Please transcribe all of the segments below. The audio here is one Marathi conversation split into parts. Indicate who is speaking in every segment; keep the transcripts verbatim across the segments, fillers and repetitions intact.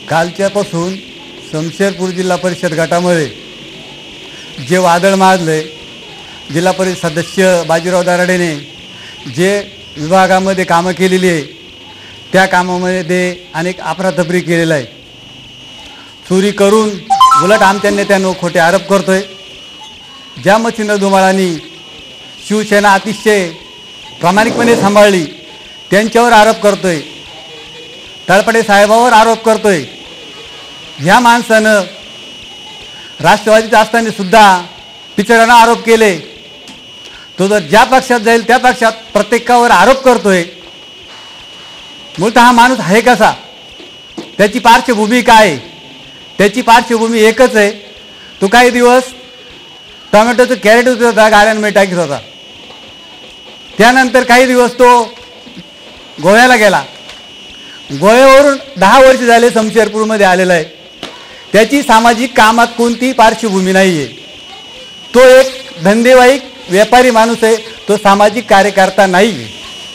Speaker 1: कालच्यापासून शमशेरपूर जिल्हा परिषद गटामध्ये जे वादळ माजले, जिल्हा परिषद सदस्य बाजीराव दराडेने जे विभागामध्ये कामं केलेली आहे त्या कामामध्ये अनेक अफरातफरी केलेला आहे. चोरी करून उलट आमच्या नेत्यांवर खोटे आरोप करतोय. ज्या मच्छिंद्र धुमाळांनी शिवसेना अतिशय प्रामाणिकपणे सांभाळली त्यांच्यावर आरोप करतोय, तळपडे साहेबांवर आरोप करतोय. ह्या माणसानं राष्ट्रवादीच्या असताना सुद्धा पिचडांना आरोप केले. तो जर ज्या पक्षात जाईल त्या पक्षात प्रत्येकावर आरोप करतोय. मूलतः हा माणूस आहे कसा, त्याची पार्श्वभूमी काय? त्याची पार्श्वभूमी एकच आहे, तो काही दिवस टोमॅटोचं कॅरेट उचलत होता, गाड्यांमध्ये टाकीत होता. त्यानंतर काही दिवस तो गोव्याला गेला. गोव्यावरून दहा वर्ष झाले शमशेरपूरमध्ये आलेला आहे. त्याची सामाजिक कामात कोणतीही पार्श्वभूमी नाही आहे. तो एक धंदेवाईक व्यापारी माणूस आहे, तो सामाजिक कार्यकर्ता नाही आहे.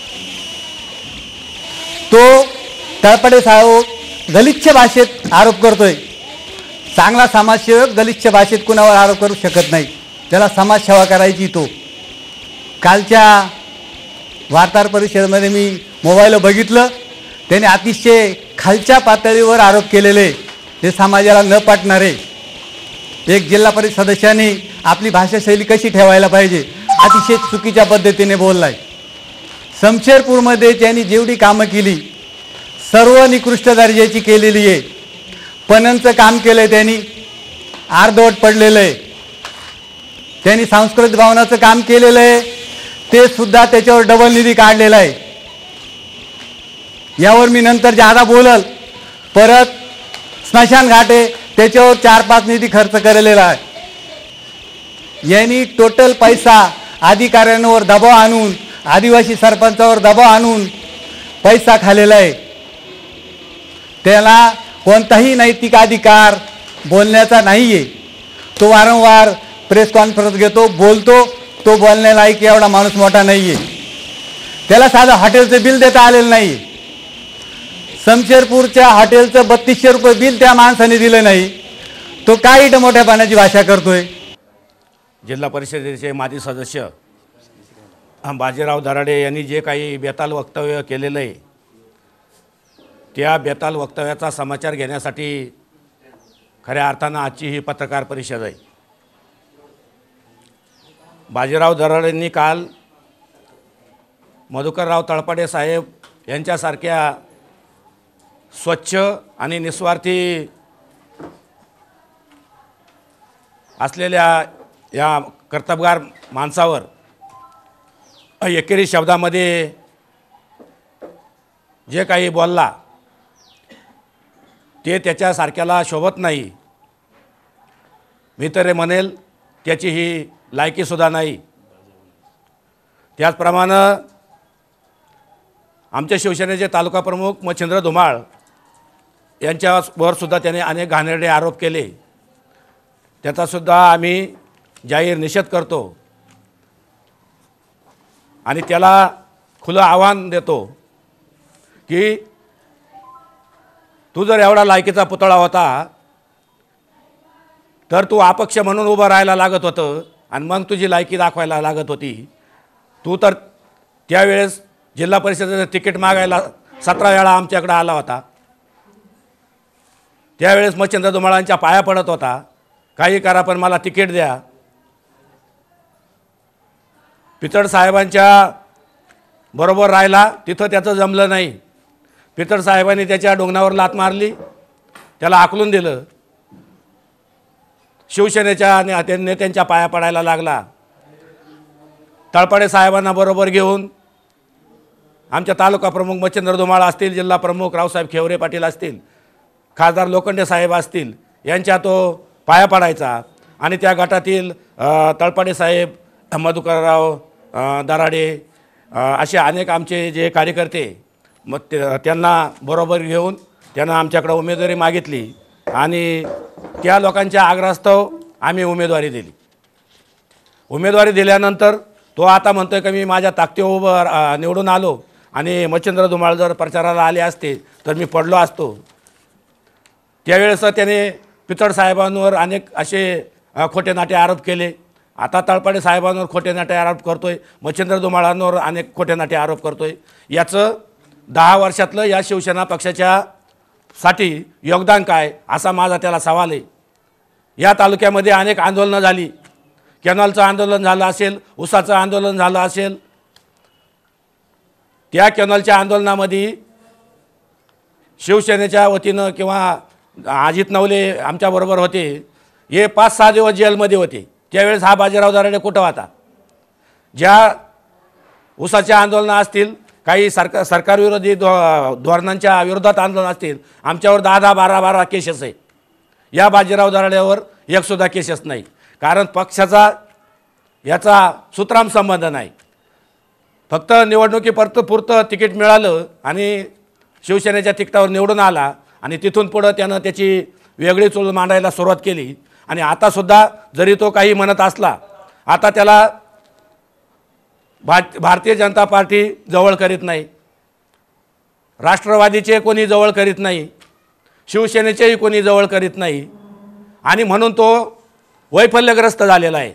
Speaker 1: तो तळपडे साहेब गलिच्छ भाषेत आरोप करतोय. चांगला समाजसेवक गलिच्छ भाषेत कुणावर आरोप करू शकत नाही, त्याला समाजसेवा करायची. तो कालच्या वार्ताहर परिषदेमध्ये मी मोबाईलवर बघितलं, त्याने अतिशय खालच्या पातळीवर आरोप केलेले, ते समाजाला न पटणारे. एक जिल्हा परिषद सदस्याने आपली भाषाशैली कशी ठेवायला पाहिजे अतिशय चुकीच्या पद्धतीने बोललाय. शमशेरपूरमध्ये त्यांनी जेवढी कामं केली सर्व निकृष्ट दर्जाची केलेली आहे. पणनचं काम केलंय त्यांनी, अर्धवट पडलेलं आहे. त्यांनी सांस्कृतिक भवनाचं काम केलेलं आहे, ते सुद्धा त्याच्यावर डबल निधी काढलेला आहे. यावर मी नंतर जादा बोलल. परत स्मशान घाट आहे, त्याच्यावर चार पाच निधी खर्च केलेला आहे. यांनी टोटल पैसा अधिकाऱ्यांवर दबाव आणून, आदिवासी सरपंचावर दबाव आणून पैसा खाल्लेला आहे. त्याला कोणताही नैतिक अधिकार बोलण्याचा नाही आहे. तो वारंवार प्रेस कॉन्फरन्स घेतो, बोलतो. तो बोलण्यालायक एवढा माणूस मोठा नाही आहे. त्याला साधं हॉटेलचं बिल देता आलेलं नाही. शमशेरपूरच्या हॉटेलचं बत्तीसशे रुपये बिल त्या माणसाने दिलं नाही. तो काय इथं मोठ्या पाण्याची भाषा करतोय.
Speaker 2: जिल्हा परिषदेचे माजी सदस्य बाजीराव दराडे यांनी जे काही बेताल वक्तव्य केलेलं आहे त्या बेताल वक्तव्याचा समाचार घेण्यासाठी खऱ्या अर्थानं आजची ही पत्रकार परिषद आहे. बाजीराव दराडेंनी काल मधुकरराव तळपडे साहेब यांच्यासारख्या स्वच्छ आणि निस्वार्थी असलेल्या या कर्तबगार माणसावर एकेरी शब्दामध्ये जे काही बोलला ते त्याच्यासारख्याला शोभत नाही. मी तर म्हणेल त्याची ही लायकीसुद्धा नाही. त्याचप्रमाणे आमच्या शिवसेनेचे तालुका प्रमुख मच्छिंद्र धुमाळ यांच्यावर सुद्धा त्याने अनेक घाणेरडे आरोप केले. त्याचासुद्धा आम्ही जाहीर निषेध करतो आणि त्याला खुलं आव्हान देतो की तू जर एवढा लायकीचा पुतळा होता तर तू अपक्ष म्हणून उभं राहायला लागत होतं आणि मग तुझी लायकी दाखवायला लागत होती. तू तर त्यावेळेस जिल्हा परिषदेचं तिकीट मागायला सतरा वेळा आमच्याकडे आला होता. त्यावेळेस मच्छिंद्र धुमाळांच्या पाया पडत होता, काही करा पण मला तिकीट द्या. पिचड साहेबांच्या बरोबर राहिला, तिथं त्याचं जमलं नाही. पिचड साहेबांनी त्याच्या डोंगणावर लात मारली, त्याला आकलून दिलं. शिवसेनेच्या नेत्यांच्या पाया पडायला लागला. तळपडे साहेबांना बरोबर घेऊन आमच्या तालुका प्रमुख मच्छिंद्र धुमाळ असतील, जिल्हा प्रमुख रावसाहेब खेवरे पाटील असतील, खासदार लोखंडे साहेब असतील, यांच्या तो पाया पडायचा. आणि त्या गटातील तळपडे साहेब, मधुकरराव दराडे असे अनेक आमचे जे कार्यकर्ते मग ते त्यांना बरोबर घेऊन त्यांना आमच्याकडे उमेदवारी मागितली आणि त्या लोकांच्या आग्रहास्तव आम्ही उमेदवारी दिली. उमेदवारी दिल्यानंतर तो आता म्हणतोय की मी माझ्या ताकदीवर उभं निवडून आलो आणि मच्छिंद्र धुमाळ जर प्रचाराला आले असते तर मी पडलो असतो. त्यावेळेस त्याने पिचड साहेबांवर अनेक असे अ, खोटे नाटे आरोप केले. आता तळपाडे साहेबांवर खोटे नाटे आरोप करतोय, मच्छिंद्र धुमाळांवर अनेक खोटे नाटे आरोप करतोय. याचं दहा वर्षातलं या शिवसेना पक्षाच्या साठी योगदान काय असा माझा त्याला सवाल आहे. या तालुक्यामध्ये अनेक आंदोलनं झाली. कॅनॉलचं आंदोलन झालं असेल, उसाचं आंदोलन झालं असेल. त्या कॅनॉलच्या आंदोलनामध्ये शिवसेनेच्या वतीनं किंवा अजित नवले आमच्याबरोबर होते, हे पाच सहा दिवस जेलमध्ये होते. त्यावेळेस हा बाजीराव दराडे कुठं होता? ज्या उसाच्या आंदोलनं असतील, काही सरकार सरकारविरोधी धो धोरणांच्या विरोधात आंदोलन असतील, आमच्यावर दहा दहा बारा बारा केसेस आहे. या बाजीराव दराड्यावर एकसुद्धा केसेस नाही. कारण पक्षाचा याचा सुतराम संबंध नाही. फक्त निवडणुकीपर्यंत पुरतं तिकीट मिळालं आणि शिवसेनेच्या तिकिटावर निवडून आला आणि तिथून पुढं त्यानं त्याची वेगळी चूल मांडायला सुरुवात केली. आणि आतासुद्धा जरी तो काही म्हणत असला, आता त्याला भा भारतीय जनता पार्टी जवळ करीत नाही, राष्ट्रवादीचे कोणी जवळ करीत नाही, शिवसेनेचेही कोणी जवळ करीत नाही. आणि म्हणून तो वैफल्यग्रस्त झालेला आहे.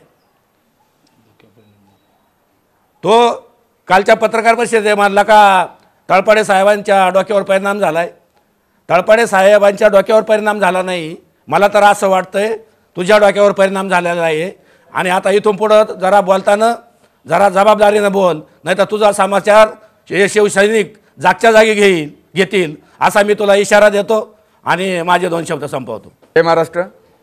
Speaker 2: तो कालच्या पत्रकार परिषदेत मानला का तळपाडे साहेबांच्या डोक्यावर परिणाम झाला आहे. तळपाडे साहेबांच्या डोक्यावर परिणाम झाला नाही, मला तर असं वाटतंय तुझ्या डोक्यावर परिणाम झालेला आहे. आणि आता इथून पुढं जरा बोलताना जरा जबाबदारीनं बोल, नाही तर तुझा समाचार हे शिवसैनिक जागच्या जागी घेईल घेतील असा मी तुला इशारा देतो आणि माझे दोन शब्द संपवतो.
Speaker 3: जय महाराष्ट्र.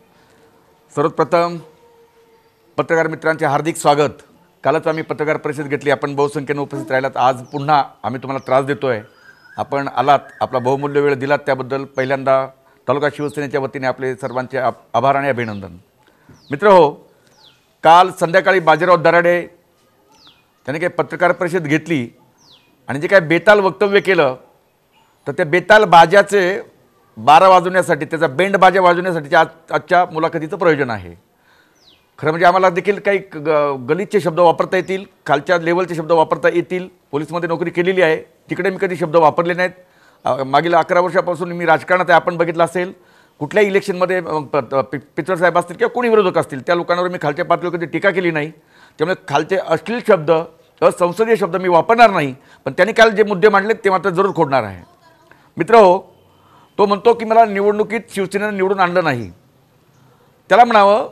Speaker 3: सर्वप्रथम पत्रकार मित्रांचे हार्दिक स्वागत. कालच आम्ही पत्रकार परिषद घेतली, आपण बहुसंख्येने उपस्थित राहिलात. आज पुन्हा आम्ही तुम्हाला त्रास देतो आहे. आपण आलात, आपला बहुमूल्य वेळ दिलात, त्याबद्दल पहिल्यांदा तालुका शिवसेनेच्या वतीने आपले सर्वांचे आभार आणि अभिनंदन. मित्र हो, काल संध्याकाळी बाजीराव दराडे त्याने काही पत्रकार परिषद घेतली आणि जे काय बेताल वक्तव्य केलं, तर त्या बेताल बाजाचे बारा वाजवण्यासाठी, त्याचा बेंड बाजा वाजवण्यासाठी आज आजच्या मुलाखतीचं प्रयोजन आहे. खरं म्हणजे आम्हाला देखील काही ग गलितचे शब्द वापरता येतील, खालच्या लेवलचे शब्द वापरता येतील. पोलीसमध्ये नोकरी केलेली आहे, तिकडे मी कधी शब्द वापरले नाहीत. मागील अकरा वर्षापासून मी राजकारणात आहे. आपण बघितलं असेल, कुठल्याही इलेक्शनमध्ये पिचड साहेब असतील किंवा कोणी विरोधक असतील, त्या लोकांवर मी खालच्या पातळीवर कधी टीका केली नाही. त्यामुळे खालचे अश्लील शब्द, असंसदीय शब्द मी वापरणार नाही. पण त्यांनी काल जे मुद्दे मांडले ते मात्र जरूर खोडणार आहे. मित्र हो, तो म्हणतो की मला निवडणुकीत शिवसेनेनं निवडून आणलं नाही. त्याला म्हणावं,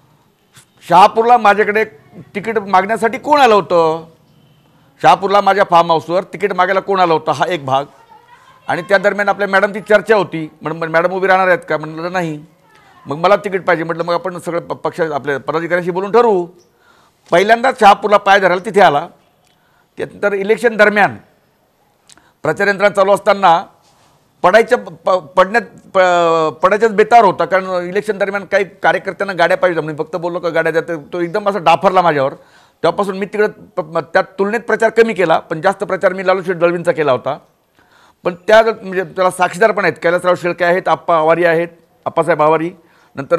Speaker 3: शहापूरला माझ्याकडे तिकीट मागण्यासाठी कोण आलं होतं? शहापूरला माझ्या फार्म हाऊसवर तिकीट मागायला कोण आलं होतं? हा एक भाग. आणि त्या दरम्यान आपल्या मॅडमची चर्चा होती. म्हणून मॅडम उभी राहणार आहेत का? म्हटलं नाही. मग मला तिकीट पाहिजे. म्हटलं मग आपण सगळं पक्ष आपल्या पदाधिकाऱ्यांशी बोलून ठरवू. पहिल्यांदा शहापूरला पाय धरायला तिथे आला. त्यानंतर इलेक्शन दरम्यान प्रचार यंत्रणा चालू असताना पडायच्या प पडण्यात प पडायच्याच बेतार होता. कारण इलेक्शन दरम्यान काही कार्यकर्त्यांना गाड्या पाहिजे, म्हणजे फक्त बोललो का गाड्या द्या, तो एकदम असा डाफरला माझ्यावर. तेव्हापासून मी तिकडं त्या तुलनेत प्रचार कमी केला, पण जास्त प्रचार मी लालू शेठ दळवींचा केला होता. पण त्या म्हणजे त्याला साक्षीदार पण आहेत, कैलासराव शेळके आहेत, आप्पा आवारी आहेत, आप्पासाहेब आवारी. नंतर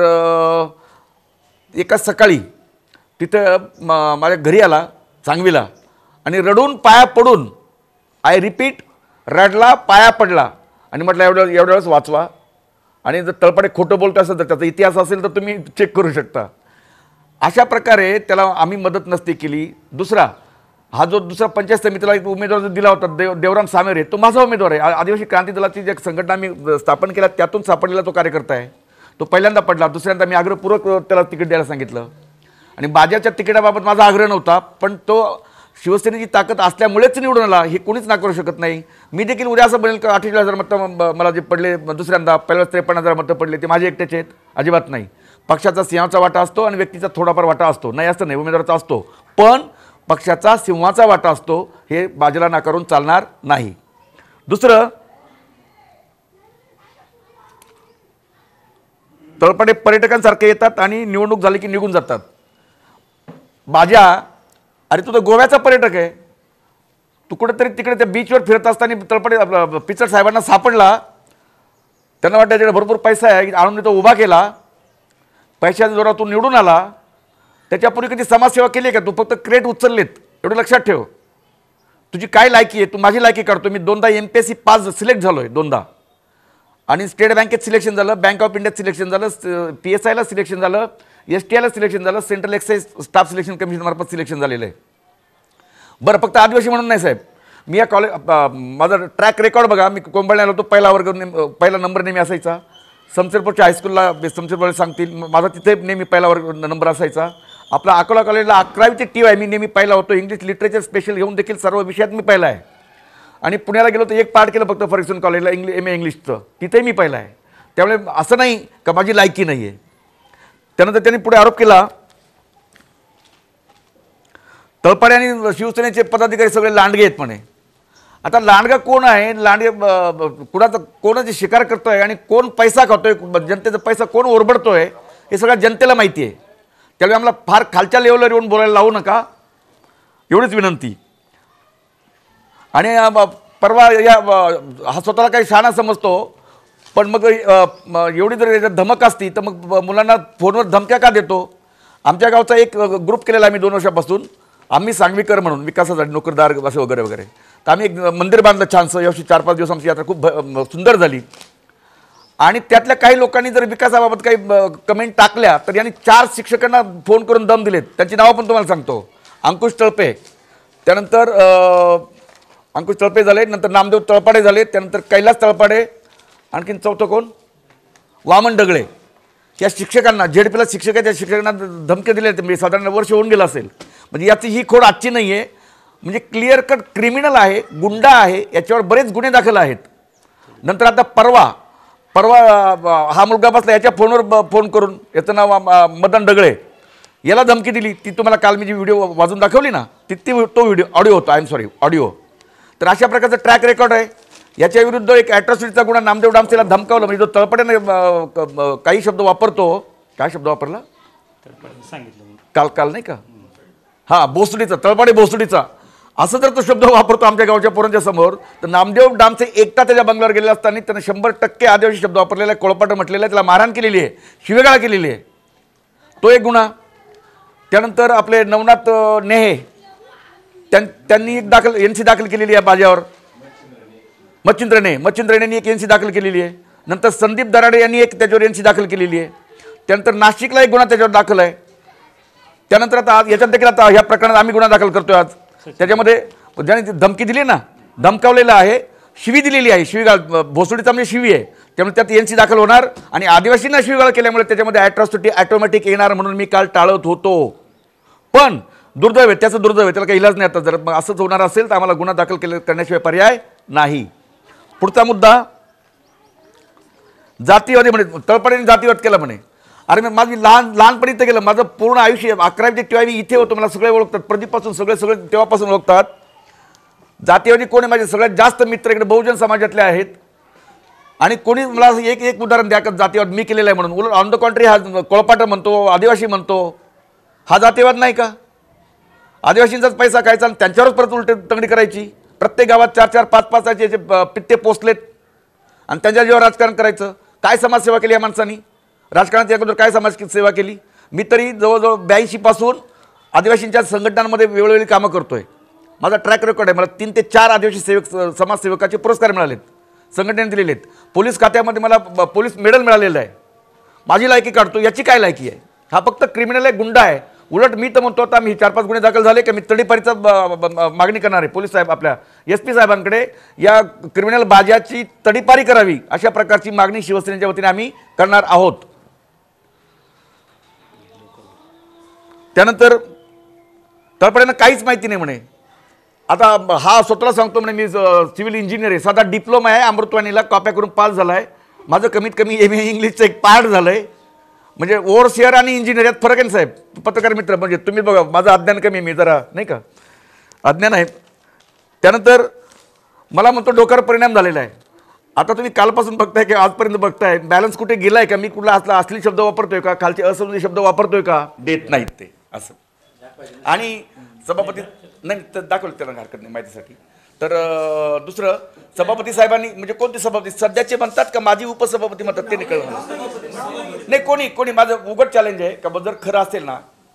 Speaker 3: एका सकाळी तिथं माझ्या घरी आला सांगवीला आणि रडून पाया पडून, आय रिपीट, रडला, पाया पडला आणि म्हटलं एवढं एवढ्या वेळेस वाचवा. आणि जर तळपाडे खोटं बोलतो असेल तर त्याचा इतिहास असेल तर तुम्ही चेक करू शकता. अशा प्रकारे त्याला आम्ही मदत नसती केली. दुसरा, हा जो दुसरा पंचायत समितीला एक उमेदवार जो दिला होता देव देवराम सामेरे, तो माझा उमेदवार आहे. आदिवासी क्रांती दलाची जी संघटना मी स्थापन केल्या त्यातून सापडलेला तो कार्यकर्ता आहे. तो पहिल्यांदा पडला. दुसऱ्यांदा मी आग्रहपूर्वक त्याला तिकीट द्यायला सांगितलं. आणि बाजाच्या तिकिटाबाबत माझा आग्रह नव्हता, पण तो शिवसेनेची ताकद असल्यामुळेच निवडून आला, हे कोणीच नाकारू शकत नाही. मी देखील उद्या असं बनेल का अठ्ठेचाळीस हजार मतं मला जे पडले दुसऱ्यांदा, पहिल्या त्रेपन्न हजार मतं पडले ते माझे एकट्याचे आहेत? अजिबात नाही. पक्षाचा सिंहाचा वाटा असतो आणि व्यक्तीचा थोडाफार वाटा असतो, नाही असं नाही, उमेदवाराचा असतो, पण पक्षाचा सिंहाचा वाटा असतो, हे बाजूला नाकारून चालणार नाही. दुसरं, तळपाडे पर्यटकांसारखे येतात आणि निवडणूक झाली की निघून जातात. बाजा, अरे तू तर गोव्याचा पर्यटक आहे, तू कुठेतरी तिकडे त्या बीचवर फिरत असताना तळपाडे पिचड साहेबांना सापडला. त्यांना वाटतं त्याच्याकडे भरपूर पैसा आहे, आणून तो उभा केला, पैशाच्या जोरातून निवडून आला. त्याच्यापूर्वी कधी समाजसेवा केली आहे का? तू फक्त क्रेट उचललेत, एवढं लक्षात ठेव. तुझी काय लायकी आहे? तू माझी लायकी काढतो. मी दोनदा M P S C pass select झालो आहे, दोनदा. आणि स्टेट बँकेत सिलेक्शन झालं, बँक ऑफ इंडियात सिलेक्शन झालं, पी एस आयला सिलेक्शन झालं, एस टी आयला सिलेक्शन झालं, सेंट्रल एक्साईज स्टाफ सिलेक्शन कमिशनमार्फत सिलेक्शन झालेलं आहे. बरं, फक्त आदिवासी म्हणून नाही साहेब, मी या कॉलेज माझा ट्रॅक रेकॉर्ड बघा. मी कोंबडण्याला होतो, पहिला वर्ग नेम पहिला नंबर नेहमी असायचा. समशेरपूरच्या हायस्कूलला समशेरपूरला सांगतील माझा तिथे नेहमी पहिला वर्ग नंबर असायचा. आपला अकोला कॉलेजला अकरावीचे टी वाय मी नेहमी पहिला होतो. इंग्लिश लिटरेचर स्पेशल घेऊन देखील सर्व विषयात मी पहिला आहे. आणि पुण्याला गेलो तर एक पार्ट केलं फक्त फर्ग्युसन कॉलेजला इंग्लिश एम ए इंग्लिशचं, तिथेही मी पहिला आहे. त्यामुळे असं नाही का माझी लायकी नाही आहे. त्यानंतर त्यांनी पुढे आरोप केला, तळपाडे आणि शिवसेनेचे पदाधिकारी सगळे लांडगे आहेत म्हणे. आता लांडगा कोण आहे, लांडगे कुणाचा कोणाची शिकार करतोय आणि कोण पैसा खातोय, जनतेचा पैसा कोण ओरबडतोय हे सगळ्या जनतेला माहिती आहे. त्यामुळे आम्हाला फार खालच्या लेवलवर येऊन बोलायला लावू नका, एवढीच विनंती. आणि परवा या हा स्वतःला काही शहाणा समजतो, पण मग एवढी जर याच्यात धमक असती तर मग मुलांना फोनवर धमक्या का देतो. आमच्या गावचा एक ग्रुप केलेला आम्ही दोन वर्षापासून, आम्ही सांगवीकर म्हणून विकासासाठी नोकरदार असे वगैरे वगैरे. तर आम्ही एक मंदिर बांधलं छानसं, यावर्षी चार पाच दिवस आमची यात्रा खूप सुंदर झाली. आणि त्यातल्या काही लोकांनी जर विकासाबाबत काही कमेंट टाकल्या तर यांनी चार शिक्षकांना फोन करून दम दिलेत. त्यांची नावं पण तुम्हाला सांगतो. अंकुश तळपे, त्यानंतर अंकुश तळपे झाले, नंतर नामदेव तळपाडे झाले, त्यानंतर कैलास तळपाडे, आणखीन चौथं कोण, वामन डगळे. या शिक्षकांना झेडपीला शिक्षक आहे त्या शिक्षकांना धमके दिले. म्हणजे साधारण वर्ष होऊन गेलं असेल. म्हणजे याची ही खोड आजची नाही आहे. म्हणजे क्लिअर कट क्रिमिनल आहे, गुंडा आहे, याच्यावर बरेच गुन्हे दाखल आहेत. नंतर आता परवा परवा हा मुलगा बसला, याच्या फोनवर फोन करून, याचं नाव मदन डगळे, याला धमकी दिली. ती तुम्हाला काल मी जी व्हिडिओ वाजून दाखवली ना, ती ती तो व्हिडिओ ऑडिओ होता, आय एम सॉरी ऑडिओ. तर अशा प्रकारचं ट्रॅक रेकॉर्ड आहे. याच्या विरुद्ध एक ॲट्रॉसिटीचा गुन्हा नामदेव डामसेला धमकावलं. म्हणजे जो तळपडेने काही शब्द वापरतो, काय शब्द वापरला काल काल नाही का, हां भोसडीचा, तळपाडे भोसडीचा, असं जर तो शब्द वापरतो आमच्या गावच्या पोरांच्या समोर, तर नामदेव डामसे एकटा त्याच्या बंगल्यावर गेलेला असताना त्यानं शंभर टक्के आदिवासी शब्द वापरलेला आहे, कोळपाट म्हटलेला आहे, त्याला मारहाण केलेली आहे, शिवेगाळ केलेली आहे. तो एक गुन्हा. त्यानंतर आपले नवनाथ नेहे त्यां त्यांनी एक दाखल एन सी दाखल केलेली आहे माझ्यावर. मच्छिंद्रने मच्छिंद्रने एक एन सी दाखल केलेली आहे. नंतर संदीप दराडे यांनी एक त्याच्यावर एन सी दाखल केलेली आहे. त्यानंतर नाशिकला एक गुन्हा त्याच्यावर दाखल आहे. त्यानंतर आता याच्यात देखील आता ह्या प्रकरणात आम्ही गुन्हा दाखल करतोय आज. त्याच्यामध्ये ज्याने धमकी दिली ना, धमकावलेलं आहे, शिवी दिलेली आहे, शिवीगाळ भोसडीचा म्हणजे शिवी आहे, त्यामुळे त्यात एन सी दाखल होणार. आणि आदिवासींना शिवीगाळ केल्यामुळे त्याच्यामध्ये ॲट्रॉसिटी ॲटोमॅटिक येणार म्हणून मी काल टाळत होतो. पण दुर्दैव आहे, त्याचं दुर्दैव आहे, त्याला काही इलाज नाही. आता जर मग असंच होणार असेल तर आम्हाला गुन्हा दाखल केले करण्याशिवाय पर्याय नाही. पुढचा मुद्दा जातीवादी म्हणे, तळपडेने जातीवाद केला म्हणे. अरे मी माझी लहान लहानपणी तर गेलं, माझं पूर्ण आयुष्य अकरावीचे तेव्हा मी इथे होतो, मला सगळे ओळखतात, प्रदीपपासून सगळे सगळे तेव्हापासून ओळखतात. जातीवादी कोण आहे, माझे सगळ्यात जास्त मित्र इकडे बहुजन समाजातले आहेत. आणि कोणी मला एक एक उदाहरण द्या का जातीवाद मी केलेला आहे म्हणून. उलट ऑन द कॉन्ट्री हा कोळपाट म्हणतो, आदिवासी म्हणतो, हा जातीवाद नाही का? आदिवासींचाच पैसा खायचा आणि त्यांच्यावरच परत उलट तंगडी करायची. प्रत्येक गावात चार चार पाच पाच याचे पित्ते पोचलेत आणि त्यांच्या जीवावर राजकारण करायचं. काय समाजसेवा केली या माणसांनी? राजकारणाच्या अगोदर काय समाज सेवा केली? मी तरी जवळजवळ ब्याऐंशी पासून आदिवासींच्या संघटनांमध्ये वेळोवेळी कामं करतोय. माझा ट्रॅक रेकॉर्ड आहे. मला तीन ते चार आदिवासी सेवक समाजसेवकाचे पुरस्कार मिळालेत, संघटनेने दिलेले आहेत. पोलीस खात्यामध्ये मला पोलीस मेडल मिळालेलं आहे. माझी लायकी काढतो, याची काय लायकी आहे? हा फक्त क्रिमिनल आहे, गुंडा आहे. उलट मी तर म्हणतो आता मी चार पाच गुन्हे दाखल झाले की मी तडीपारीचा मागणी करणार आहे पोलीस साहेब आपल्या एस पी साहेबांकडे. या क्रिमिनल बाजाची तडीपारी करावी अशा प्रकारची मागणी शिवसेनेच्या वतीने आम्ही करणार आहोत. त्यानंतर तळपड्यांना काहीच माहिती नाही म्हणे. आता हा स्वतःला सांगतो म्हणे मी सिव्हिल इंजिनियर आहे, साधा डिप्लोमा आहे, अमृतवाणीला कॉप्या करून पास झाला आहे. माझं कमीत कमी एम ए इंग्लिशचं एक पार्ट झालं आहे. म्हणजे ओव्हरसिअर आणि इंजिनियर यात फरक आहे साहेब. पत्रकार मित्र म्हणजे तुम्ही बघा, माझं अज्ञान कमी आहे, मी जरा नाही का अज्ञान आहे. त्यानंतर मला म्हणतो डोक्यावर परिणाम झालेला आहे. आता तुम्ही कालपासून बघताय की आजपर्यंत बघताय बॅलन्स कुठे गेला आहे का? मी कुठला असला असली शब्द वापरतोय का? खालचे असंबंधी शब्द वापरतोय का? देत नाहीत ते असं. आणि सभापती नाही तर दाखवलं त्याला हरकत नाही माहितीसाठी. तर दुसरं सभापती साहेबांनी म्हणजे कोणते सभापती सध्याचे म्हणतात का माझी उपसभापती म्हणतात ते नाही कळलं नाही. कोणी कोणी माझं उघड चॅलेंज आहे का जर खरं असेल ना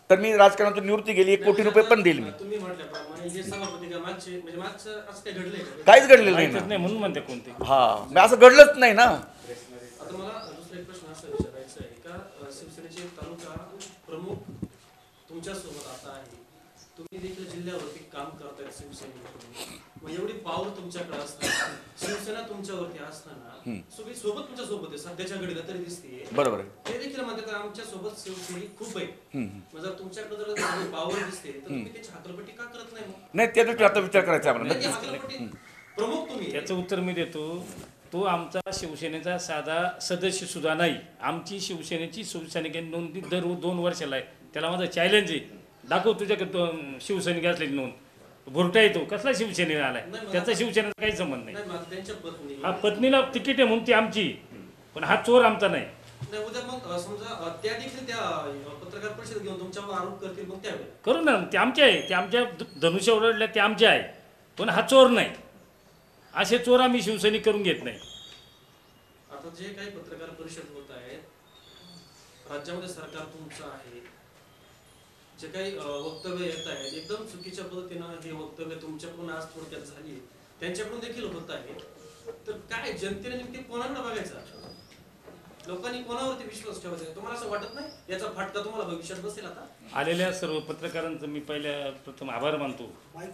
Speaker 3: तर मी राजकारणातून निवृत्ती गेली, एक कोटी रुपये पण देईल मी.
Speaker 4: तुम्ही म्हटल्याप्रमाणे हे सभापती का मागचे म्हणजे मागचं असं काही घडलंय का?
Speaker 3: काहीच घडलेलं नाही ना.
Speaker 5: नाही म्हणून म्हणते कोणते.
Speaker 3: हा मग असं घडलंच नाही ना.
Speaker 4: आता मला दुसरा एक प्रश्न असा विचारायचा आहे का अ, शिवसेनेचे तालुका प्रमुख तुमच्या सोबत आता आहे, तुम्ही देखील जिल्ह्यावरती काम करताय शिवसेनेकडून, मग एवढी पावर तुमच्याकडे असताना शिवसेना तुमच्यावरती असताना सगळी सोबत तुमच्या सोबत आहे सध्याच्या घडीला तरी दिसते.
Speaker 3: बरोबर आहे.
Speaker 4: ते देखील म्हणतात आमच्या सोबत शिवसैनिक खूप आहे. मग जर तुमच्याकडे जर पावर दिसते तर तुम्ही त्याची हाकलपट्टी का करत नाही? मग
Speaker 3: नाही त्या दृष्टीने आता विचार करायचा आहे
Speaker 4: नाही, ती
Speaker 3: आम्हाला.
Speaker 4: हाकलपट्टी प्रमुख तुम्ही.
Speaker 5: त्याचं उत्तर मी देतो. तो आमचा शिवसेनेचा साधा सदस्य सुद्धा नाही. आमची शिवसेनेची शिवसैनिक नोंदणी दर दोन वर्षाला आहे. त्याला माझं चॅलेंज आहे, दाखव तुझ्याकडे तो शिवसैनिक असलेली नोंद. भुरटा येतो कसला शिवसेनेला आलाय, त्याचा शिवसेनेचा काही संबंध नाही.
Speaker 4: नाही, मग त्यांच्या पत्नी
Speaker 5: हा पत्नीला तिकीट आहे म्हणून ती आमची, पण हा चोर आमचा नाही.
Speaker 4: नाही, उद्या मग अ, समजा अ, त्या देखील त्या अ, पत्रकार परिषद घेऊन तुमच्यावर आरोप करतील, मग त्यावेळी
Speaker 5: करू ना, ते आमचे आहे, ते आमच्या धनुष्य उडल्या ते आमचे आहे, पण हा चोर नाही. असे चोर आम्ही शिवसैनिक करून घेत नाही.
Speaker 4: आता जे काही पत्रकार परिषद होत आहेत, राज्यामध्ये सरकार तुमचं आहे, जे काही अ, वक्तव्य येत आहेत एकदम चुकीच्या पद्धतीनं हे वक्तव्य तुमच्याकडून आज थोडक्यात झाली, त्यांच्याकडून देखील होत आहे, तर काय जनतेने नेमके कोणाकडे बघायचं? लोकांनी कोणावरती विश्वास ठेवायचा? तुम्हाला असं वाटत नाही याचा फटका तुम्हाला भविष्यात बसेल? आता
Speaker 5: आलेल्या सर्व पत्रकारांचं मी पहिल्या प्रथम आभार मानतो.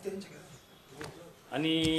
Speaker 5: आणि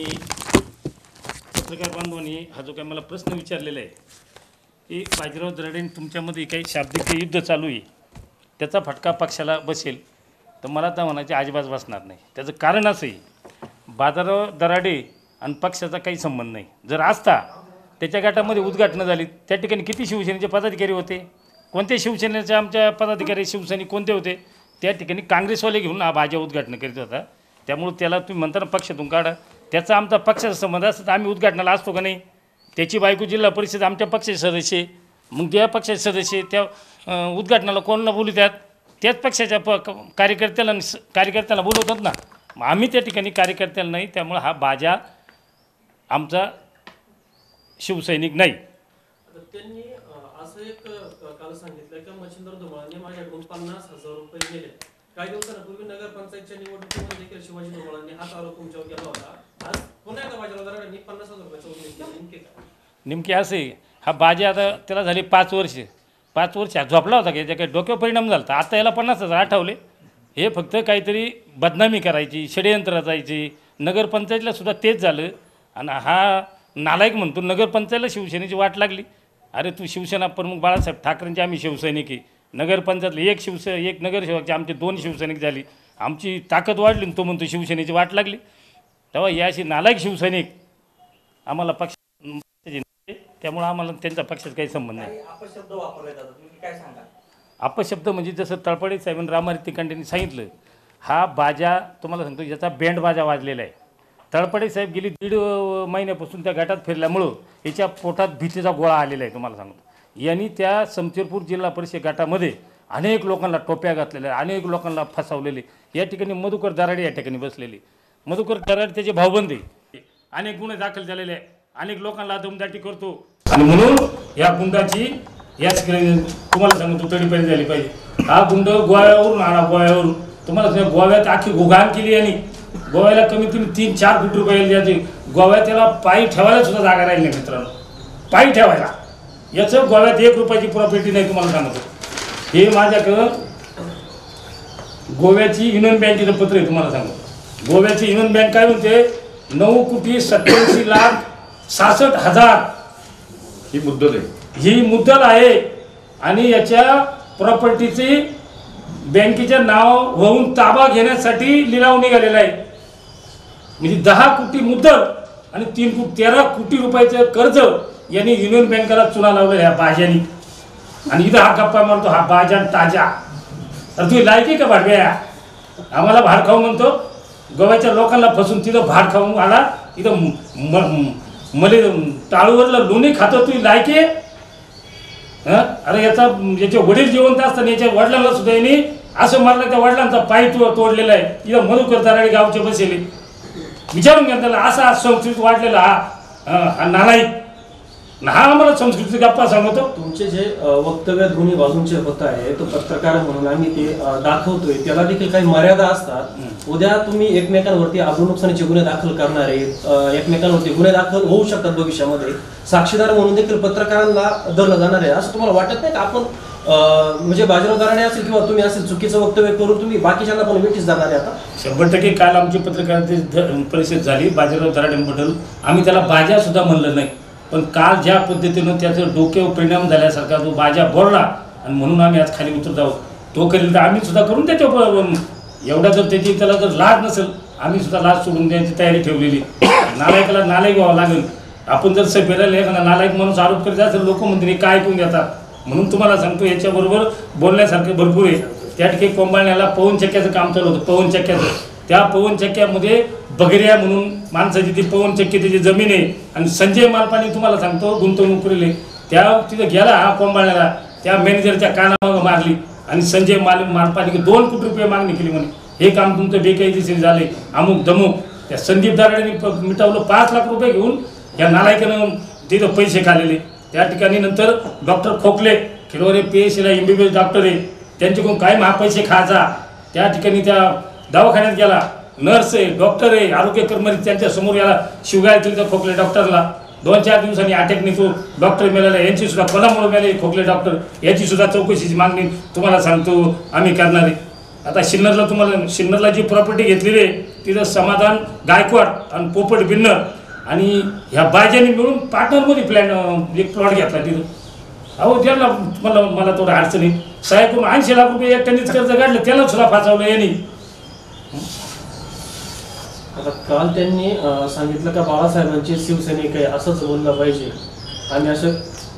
Speaker 5: पत्रकार बांधवांनी हा जो काही मला प्रश्न विचारलेला आहे की बाजीराव दराडेंनी तुमच्यामध्ये काही शाब्दिक युद्ध चालू आहे, त्याचा फटका पक्षाला बसेल, तर मला तर म्हणायचे अजिबात बसणार नाही. त्याचं कारण असं आहे, बाजीराव दराडे आणि पक्षाचा काही संबंध नाही. जर असता त्याच्या गटामध्ये उद्घाटनं झाली, त्या ठिकाणी किती शिवसेनेचे पदाधिकारी होते? कोणत्या शिवसेनेचे आमच्या पदाधिकारी शिवसैनिक कोणते होते? त्या ठिकाणी काँग्रेसवाले घेऊन हा भाज्या उद्घाटनं करीत होता. त्यामुळे त्याला तुम्ही म्हणता ना पक्षातून काढा, त्याचा आमचा पक्षाचा संबंध असतं तर आम्ही उद्घाटनाला असतो का नाही? त्याची बायको जिल्हा परिषद आमच्या पक्षाचे सदस्य, मग त्या पक्षाचे सदस्य त्या उद्घाटनाला कोणाला बोलवतात? त्याच पक्षाच्या प कार्यकर्त्याला कार्यकर्त्याला बोलवतात ना. मग आम्ही त्या ठिकाणी कार्यकर्त्याला नाही, त्यामुळे हा बाजा आमचा शिवसैनिक नाही.
Speaker 4: आता त्यांनी अ, असं एक अ, काल सांगितलं की मच्छिंद्र धुमाळांनी माझ्याकडून पन्नास हजार रुपये दिले. काही दिवसांपूर्वी नगरपंचायतच्या निवडणुकीमध्ये देखील शिवाजी धुमाळांनी हाच आरोप तुमच्यावर केला होता. आज पुन्हा एकदा बाजीराव दराडेंनी पन्नास हजार रुपयाचा उल्लेख केला. नेमके काय?
Speaker 5: नेमके असे हा बाजी आता त्याला झाले पाच वर्ष पाच वर्ष झोपला होता की याच्या काही डोक्यावर परिणाम झाला. तर आता याला पन्नास हजार आठवले. हे फक्त काहीतरी बदनामी करायची, षडयंत्र रचायची. नगरपंचायतला सुद्धा तेच झालं. आणि हा नालायक म्हणतो नगरपंचायतला शिवसेनेची वाट लागली. अरे तू शिवसेना प्रमुख बाळासाहेब ठाकरेंचे आम्ही शिवसैनिक आहे. नगरपंचायतले एक शिवसे एक नगरसेवकचे आमचे दोन शिवसैनिक झाली. आमची ताकद वाढली, तो म्हणतो शिवसेनेची वाट लागली. तेव्हा या अशी नालायक शिवसैनिक आम्हाला पक्ष, त्यामुळे आम्हाला त्यांचा पक्षाचा काही संबंध नाही.
Speaker 6: अपशब्द वापरले जातात, तुम्ही काय सांगा?
Speaker 5: अपशब्द म्हणजे जसं तळपडे साहेबांनी रामारिती कांडेंनी सांगितलं, हा बाजा तुम्हाला सांगतो याचा बँड बाजा वाजलेला आहे. तळपडे साहेब गेली दीड महिन्यापासून त्या गटात फिरल्यामुळं याच्या पोटात भीतीचा गोळा आलेला आहे. तुम्हाला सांगतो यांनी त्या समशेरपूर जिल्हा परिषद गटामध्ये अनेक लोकांना टोप्या घातलेल्या, अनेक लोकांना फसवलेले. या ठिकाणी मधुकर दराडे या ठिकाणी बसलेले. मधुकर दराडे त्याचे भाऊबंद आहे. अनेक गुन्हे दाखल झालेले आहे, अनेक लोकांना दमदाटी करतो. आणि म्हणून या गुंडाची याच तुम्हाला सांगतो तडीपारी झाली पाहिजे. हा गुंड गोव्यावरून आणा, गोव्यावरून तुम्हाला सांग गोव्यात आखी घोघाण केली. आणि गोव्याला कमीत कमी तीन चार कोटी रुपये द्यायचे. गोव्यात त्याला पायी ठेवायला सुद्धा जागा राहिली नाही मित्रांनो, पायी ठेवायला. याचं गोव्यात एक रुपयाची प्रॉपर्टी नाही. तुम्हाला सांगतो हे माझ्याकडं गोव्याची युनियन बँकेचं पत्र आहे. तुम्हाला सांगतो गोव्याची युनियन बँक काय म्हणते, नऊ कोटी सत्याऐंशी लाख सहासष्ट हजार
Speaker 3: ही मुद्दल आहे,
Speaker 5: ही मुद्दल आहे. आणि याच्या प्रॉपर्टीची बँकेच्या नाव होऊन ताबा घेण्यासाठी लिलाव निघालेला आहे. म्हणजे दहा कोटी मुद्दल आणि तीन कोटी तेरा कोटी रुपयाचं कर्ज यांनी युनियन बँकेला चुना लावलं ह्या बाजानी. आणि इथं हा गप्पा मारतो हा बाजा ताजा. तर तुम्ही लायकी का भाडव्या? आम्हाला भाड खाऊ म्हणतो, गोव्याच्या लोकांना फसून तिथं भाड खाऊन आला. इथं मले टाळूवरला लोणी खातो, तुम्ही लायकी? हां अरे याचा याचे वडील जिवंत असताना याच्या वडिलांना सुद्धा यांनी असं मारलं, त्या वडिलांचा पाय तो तोडलेला आहे. इथं मधुकर दराडे गावचे बसले. विचारून घ्या त्याला, असा संस्कृत वाढलेला हा हा नालायक. आणि हा आम्हाला संस्कृती गप्पा सांगतो.
Speaker 4: तुमचे जे अ, वक्तव्य दोन्ही बाजूंचे होत आहे तो पत्रकार म्हणून आम्ही ते अ, दाखवतोय त्याला देखील काही मर्यादा असतात. उद्या तुम्ही एकमेकांवरती आबरू नुकसानीचे गुन्हे दाखल करणारे अ, एकमेकांवरती गुन्हे दाखल होऊ शकतात भविष्यामध्ये. साक्षीदार म्हणून देखील पत्रकारांना धरलं जाणार आहे असं तुम्हाला वाटत नाही का? आपण अ, म्हणजे बाजीराव दराडे असेल किंवा तुम्ही असेल चुकीचं वक्तव्य करून तुम्ही बाकीच्यांना पण वेटीस जाणार आहे आता.
Speaker 5: शंभर टक्के काल आमची पत्रकारांची ध- परिषद झाली बाजीराव दराडेंबद्दल. आम्ही त्याला बाजा सुद्धा म्हणलं नाही, पण काल ज्या पद्धतीनं त्याचं डोक्यावर परिणाम झाल्यासारखा तो बाजा बोलला आणि म्हणून आम्ही आज खाली उतरत आहोत. तो करेल तर आम्ही सुद्धा करून त्याच्या एवढा जर त्याची त्याला जर लाज नसेल आम्ही सुद्धा लाज सोडून द्यायची तयारी ठेवलेली. नालायकाला नालायक व्हावं लागेल. आपण जर सभेला एखादा नालायक माणूस आरोप करीत असेल लोक म्हणतील हे काय ऐकून घेतात. म्हणून तुम्हाला सांगतो याच्याबरोबर बोलण्यासारखं भरपूर आहे. त्या ठिकाणी कोंबाळण्याला पवन चक्क्याचं काम चालू होतं. पवन चक्क्याचं त्या पवन चक्क्यामध्ये बगऱ्या म्हणून माणसाची ती पवन चक्की त्याची जमीन आहे आणि संजय मालपानी तुम्हाला सांगतो गुंतवणूक करेल त्या तिथं गेला हा कोंबाळण्याला त्या मॅनेजरच्या कानावर मारली आणि संजय माल मालपानी दोन कोटी रुपये मागणी केली म्हणे हे काम तुमचं बेकायदेशीर झाले अमुक दमुक. त्या संदीप दाराडेंनी मिटवलं पाच लाख रुपये घेऊन या नालायकानं तिथं पैसे खाल्लेले. त्या ठिकाणी नंतर doctor Khokle Khirware P S सीला M B B S doctor आहे त्यांच्याकडून काय महा पैसे खायचा. त्या ठिकाणी त्या दवाखान्यात गेला नर्स आहे डॉक्टर आहे आरोग्य कर्मचारी त्यांच्या समोर याला शिवगाय केली त्या खोकले डॉक्टरला. दोन चार दिवसांनी अटॅकने तो डॉक्टर मेलेला यांची सुद्धा कोणामुळे मेले खोकले डॉक्टर याची सुद्धा चौकशीची मागणी तुम्हाला सांगतो आम्ही करणार आहे. आता सिन्नरला तुम्हाला सिन्नरला जी प्रॉपर्टी घेतलेली आहे तिथं समाधान गायकवाड आणि पोपट बिन्नर आणि ह्या बायजांनी मिळून पार्टनरमध्ये प्लॅन एक प्लॉट घेतला तिथं. अहो त्याला मला मला थोडं अडचणी साहेब करून ऐंशी लाख रुपये एकट्यानेच कर्ज काढलं त्याला सुद्धा फासावलं यांनी.
Speaker 4: आता काल त्यांनी अ, सांगितलं का बाळासाहेबांचे शिवसैनिक आहे असंच बोललं पाहिजे आणि असं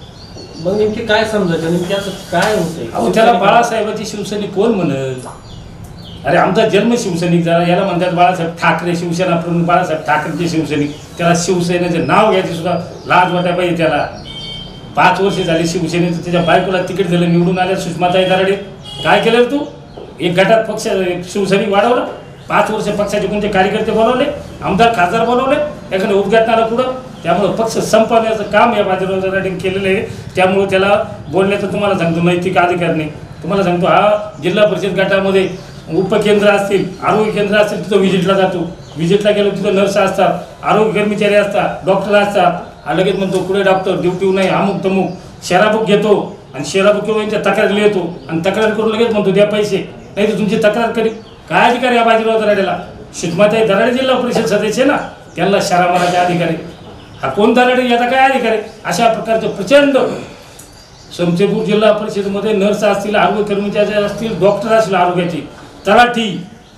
Speaker 4: मग नेमकी काय समजायचं नेमकी असं काय होतंय?
Speaker 5: अहो त्याला बाळासाहेबांची शिवसैनिक कोण म्हणत. अरे आमचा जन्म शिवसैनिक झाला याला म्हणतात बाळासाहेब ठाकरे शिवसेना प्रमुख बाळासाहेब ठाकरेचे शिवसैनिक. त्याला शिवसेनेचं नाव घ्यायचे सुद्धा लाज वाटाय पाहिजे त्याला. पाच वर्ष झाली शिवसेनेचं त्याच्या बायकोला तिकीट दिलं निवडून आल्या सुषमाताई दराडे. काय केलं तू एक गटात पक्ष शिवसैनिक वाढवला. पाच वर्ष पक्षाचे कोणते कार्यकर्ते बोलवले आमदार खासदार बोलवले एखाद्या उद्घाटनाला पुढं. त्यामुळं पक्ष संपवण्याचं काम या बाजीराव दराडेंनी केलेलं आहे. त्यामुळं त्याला बोलण्याचं तुम्हाला सांगतो नैतिक अधिकार नाही. तुम्हाला सांगतो हा जिल्हा परिषद गटामध्ये उपकेंद्र असतील आरोग्य केंद्र असतील तिथं व्हिजिटला जातो. व्हिजिटला गेलो तिथं नर्स असतात आरोग्य कर्मचारी असतात डॉक्टर असतात. हा लगेच म्हणतो पुढे डॉक्टर ड्युटी नाही अमुक तमुक शेराबुक घेतो आणि शेराबुक किंवा यांच्या तक्रार येतो आणि तक्रार करून लगेच म्हणतो द्या पैसे नाही तर तुमची तक्रार करी. काय अधिकारी या बाजीराव दराडेला. सुषमाताई दराडे जिल्हा परिषद सदस्य ना त्यांना शरा मारायचे अधिकारी. हा कोण दराडे याचा काय अधिकारी. अशा प्रकारचं प्रचंड समस्तीपूर जिल्हा परिषदेमध्ये नर्स असतील आरोग्य कर्मचारी असतील डॉक्टर असतील आरोग्याची तलाठी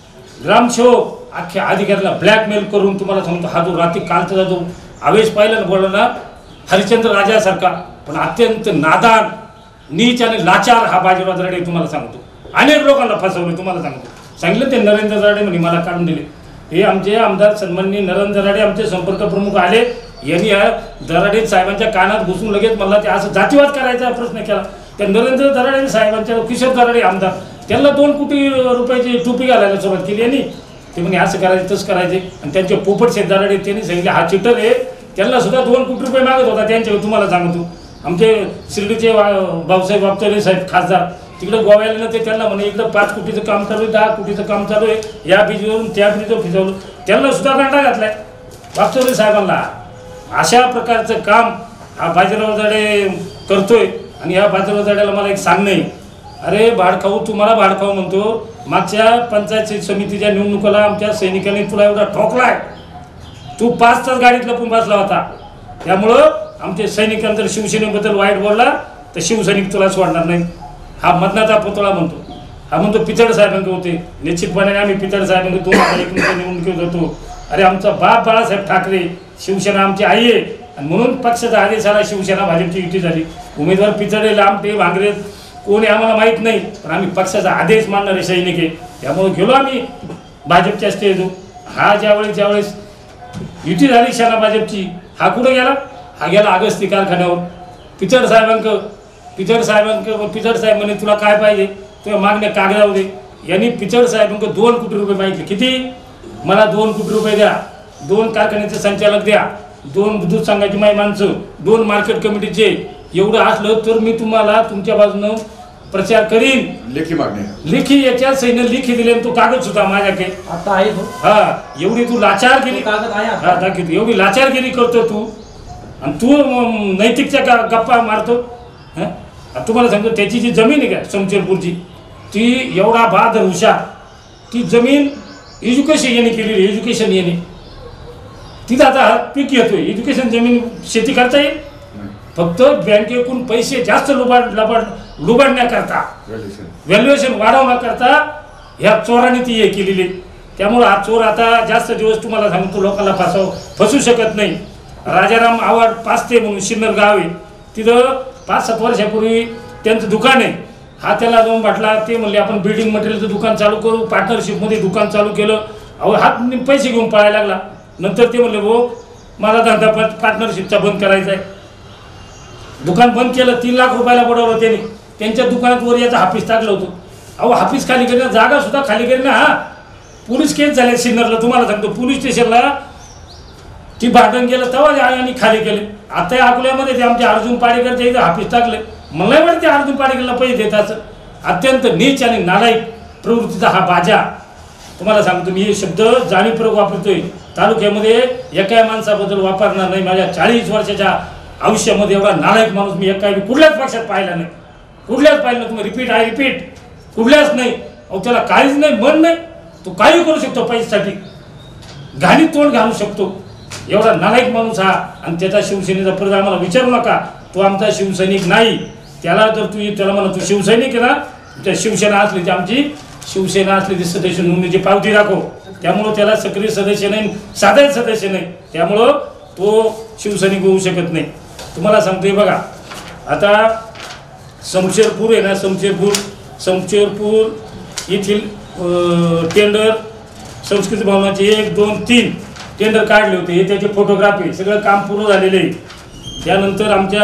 Speaker 5: ग्रामसेवक अख्ख्या अधिकाऱ्याला ब्लॅकमेल करून तुम्हाला सांगतो हा जो रात्री कालचा जो आवेश पाहिला ना बोलला ना हरिश्चंद्र राजासारखा पण अत्यंत नादान नीच आणि लाचार हा बाजीराव दराडे तुम्हाला सांगतो. अनेक लोकांना फसवलं तुम्हाला सांगतो. सांगितलं ते नरेंद्र दराडे म्हणे मला काढून दिले. हे आमचे आमदार सन्माननीय नरेंद्र दराडे आमचे संपर्क प्रमुख आले यांनी या दराडे साहेबांच्या कानात घुसून लगेच मला ते असं जातीवाद करायचा प्रश्न केला. त्या नरेंद्र दराडे साहेबांच्या किशोर दराडे आमदार त्यांना दोन कोटी रुपयाची टोपी घालायला सुरुवात केली यांनी. ते म्हणे असं करायचं तसं करायचे आणि त्यांचे पोपट शेठ दराडे त्यांनी सांगितले हा चिटर आहे त्यांना सुद्धा दोन कोटी रुपये मागत होता त्यांच्यावर तुम्हाला सांगतो. आमचे शिर्डीचे भाऊसाहेब वापतरे साहेब खासदार तिकडे गोव्याला ना ते त्यांना म्हणे इकडं पाच कोटीचं काम चालू आहे दहा कोटीचं काम चालू आहे या बीजवरून त्या बीजवर फिजवलं त्यांना सुद्धा गांडा घातलाय वापतरे साहेबांना. अशा प्रकारचं काम हा बाजीराव दराडे करतोय आणि या बाजीराव दराडेला मला एक सांगणं आहे. अरे भाडखाऊ तुम्हाला भाडखाऊ म्हणतो. मागच्या पंचायत समितीच्या निवडणुकीला आमच्या सैनिकांनी तुला एवढा ठोकलाय तू पाच तास गाडीत लपून बसला होता. त्यामुळं आमच्या सैनिकांना जर शिवसेनेबद्दल वाईट बोलला तर शिवसैनिक तुला सोडणार नाही. हा मदनाचा पुतळा म्हणतो. हा म्हणतो पिचड साहेबांकडे होते निश्चितपणे आम्ही पिचड साहेबांकडे दोन हजार एकोणीसच्या निवडणुकीत होतो. अरे आमचा बाप बाळासाहेब ठाकरे शिवसेना आमची आई आहे आणि म्हणून पक्षाचा आदेश आला शिवसेना भाजपची युती झाली. उमेदवार पिचडे लांबटे भांगरे कोणी आम्हाला माहीत नाही पण आम्ही पक्षाचा आदेश मानणारे सैनिक आहे. त्यामुळे गेलो आम्ही भाजपच्या स्टेजवर. हा ज्यावेळेस ज्यावेळेस युती झाली सेना भाजपची हा कुठं गेला हा गेला अगस्ती कारखान्यावर पिचड साहेबांक पिचड साहेबांक पिचड साहेब म्हणे तुला काय पाहिजे तुझ्या मागण्या कागदावर दे. यांनी पिचड साहेबांक दोन कोटी रुपये मागितले. किती मला दोन कोटी रुपये द्या दोन कारखान्याचे संचालक द्या दोन दूध संघाची माई माणसं, दोन मार्केट कमिटीचे, एवढं असलं तर मी तुम्हाला तुमच्या बाजूनं प्रचार करीन.
Speaker 3: लेखी मागणी
Speaker 5: लेखी याच्या सैन्य लेखी दिले तो कागद सुद्धा माझ्याकडे.
Speaker 6: आता आहे तो
Speaker 5: हा एवढी तू लाचारगिरी
Speaker 6: कागद आहे आता.
Speaker 5: हा दाखवतो, एवढी लाचारगिरी करतो तू आणि तू म, नैतिकच्या गा गप्पा मारतो. हं? आता तुम्हाला सांगतो त्याची जी जमीन आहे का समशेरपूरची, ती एवढा बहादर हुशार, ती जमीन एज्युकेशन याने केलेली, एज्युकेशन याने तिथं आता पीक येतोय. एज्युकेशन जमीन शेती करता येईल, फक्त बँकेकडून पैसे जास्त लुबाड लबाड लुबाडण्याकरता, व्हॅल्युएशन वाढवण्याकरता ह्या चोरांनी ती हे केलेली. त्यामुळं हा चोर आता जास्त दिवस तुम्हाला सांगतो लोकांना फसव फसू शकत नाही. राजाराम आवाड पाचते म्हणून शिन्नर गाव आहे, तिथं पाच सात वर्षापूर्वी त्यांचं दुकान आहे. हा त्याला जाऊन म्हटला, ते म्हणले आपण बिल्डिंग मटेरियलचं दुकान चालू करू, पार्टनरशिपमध्ये दुकान चालू केलं. अहो हात पैसे घेऊन पळायला लागला. नंतर ते म्हणले भाऊ मला धंदा पार्टनरशिपचा बंद करायचा आहे. दुकान बंद केलं, तीन लाख रुपयाला बुडवलं त्याने. त्यांच्या दुकानात वर याचं हाफीस टाकलं होतं. अहो हाफीस खाली करीना, जागा सुद्धा खाली करीना. हा पोलीस केस झाले सिन्नरला, तुम्हाला सांगतो पोलीस स्टेशनला ती भांडण गेलं तेव्हा आणि खाली केले. आता अकोल्यामध्ये ते आमचे अर्जुन पाडेकरच्या इथं हाफीस टाकले. मला नाही वाटतं ते अर्जुन पाडेकरला पैसे देतात. अत्यंत नीच आणि नालायक प्रवृत्तीचा हा बाजा. तुम्हाला सांगतो मी हे शब्द जाणीवपूर्वक वापरतोय. तालुक्यामध्ये एका माणसाबद्दल वापरणार नाही. माझ्या चाळीस वर्षाच्या आयुष्यामध्ये एवढा नालायक माणूस मी एका कुठल्याच पक्षात पाहिला नाही, कुठल्याच पाहिलं नाही. तुम्ही रिपीट आहे रिपीट कुठल्याच नाही. अहो त्याला काहीच नाही, मन नाही, तो काही करू शकतो पैशासाठी, घाणी तोंड घालू शकतो. एवढा नालायक माणूस हा. आणि त्याचा शिवसेनेचा परत आम्हाला विचारू नका, तो आमचा शिवसैनिक नाही. त्याला जर तू त्याला म्हणा तू शिवसैनिक आहे ना, त्या शिवसेना असली ती आमची शिवसेना असली ती सदस्य नोंदणीची पावती दाखव. त्यामुळं त्याला सक्रिय सदस्य नाही, साधारण सदस्य नाही, त्यामुळं तो शिवसैनिक होऊ शकत नाही. तुम्हाला सांगतोय बघा, आता समशेरपूर आहे ना, समशेरपूर समशेरपूर येथील टेंडर संस्कृती भवनाचे एक दोन तीन टेंडर काढले होते. हे त्याचे फोटोग्राफी सगळं काम पूर्ण झालेलं आहे. त्यानंतर आमच्या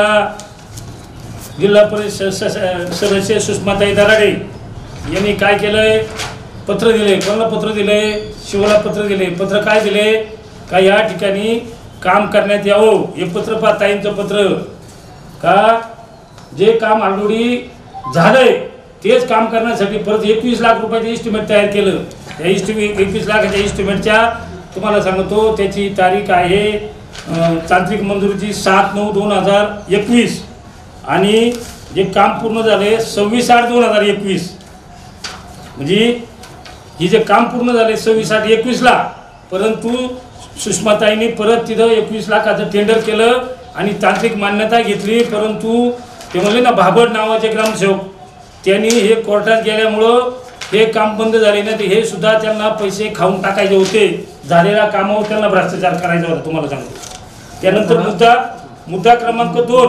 Speaker 5: जिल्हा परिषद सदस्य सुषमाताई दराडे यांनी काय केलंय, पत्र दिले. कोणाला पत्र दिले? शिवला पत्र दिले. पत्र काय दिले का या ठिकाणी काम करण्यात यावं. हे पत्र पा ताईंचं पत्र का जे काम ऑलरेडी झालंय तेच काम करण्यासाठी परत एकवीस लाख रुपयाचं इस्टिमेट तयार केलं. त्या इस्टिमेट एकवीस लाखाच्या इस्टिमेटच्या तुम्हाला सांगतो त्याची तारीख आहे तांत्रिक मंजुरीची सात नऊ दोन हजार एकवीस आणि जे काम पूर्ण झाले सव्वीस आठ दोन हजार एकवीस. म्हणजे ही जे काम पूर्ण झाले सव्वीस आठ एकवीसला, परंतु सुषमाताईंनी परत तिथं एकवीस लाखाचं टेंडर केलं आणि तांत्रिक मान्यता घेतली. परंतु ते म्हणले ना भाबड नावाचे ग्रामसेवक, त्यांनी हे कोर्टात गेल्यामुळं हे काम बंद झाले नाही. तर हे सुद्धा त्यांना पैसे खाऊन टाकायचे होते. झालेल्या कामावर त्यांना भ्रष्टाचार करायचा होता, तुम्हाला सांगतो. त्यानंतर मुद्दा मुद्दा क्रमांक दोन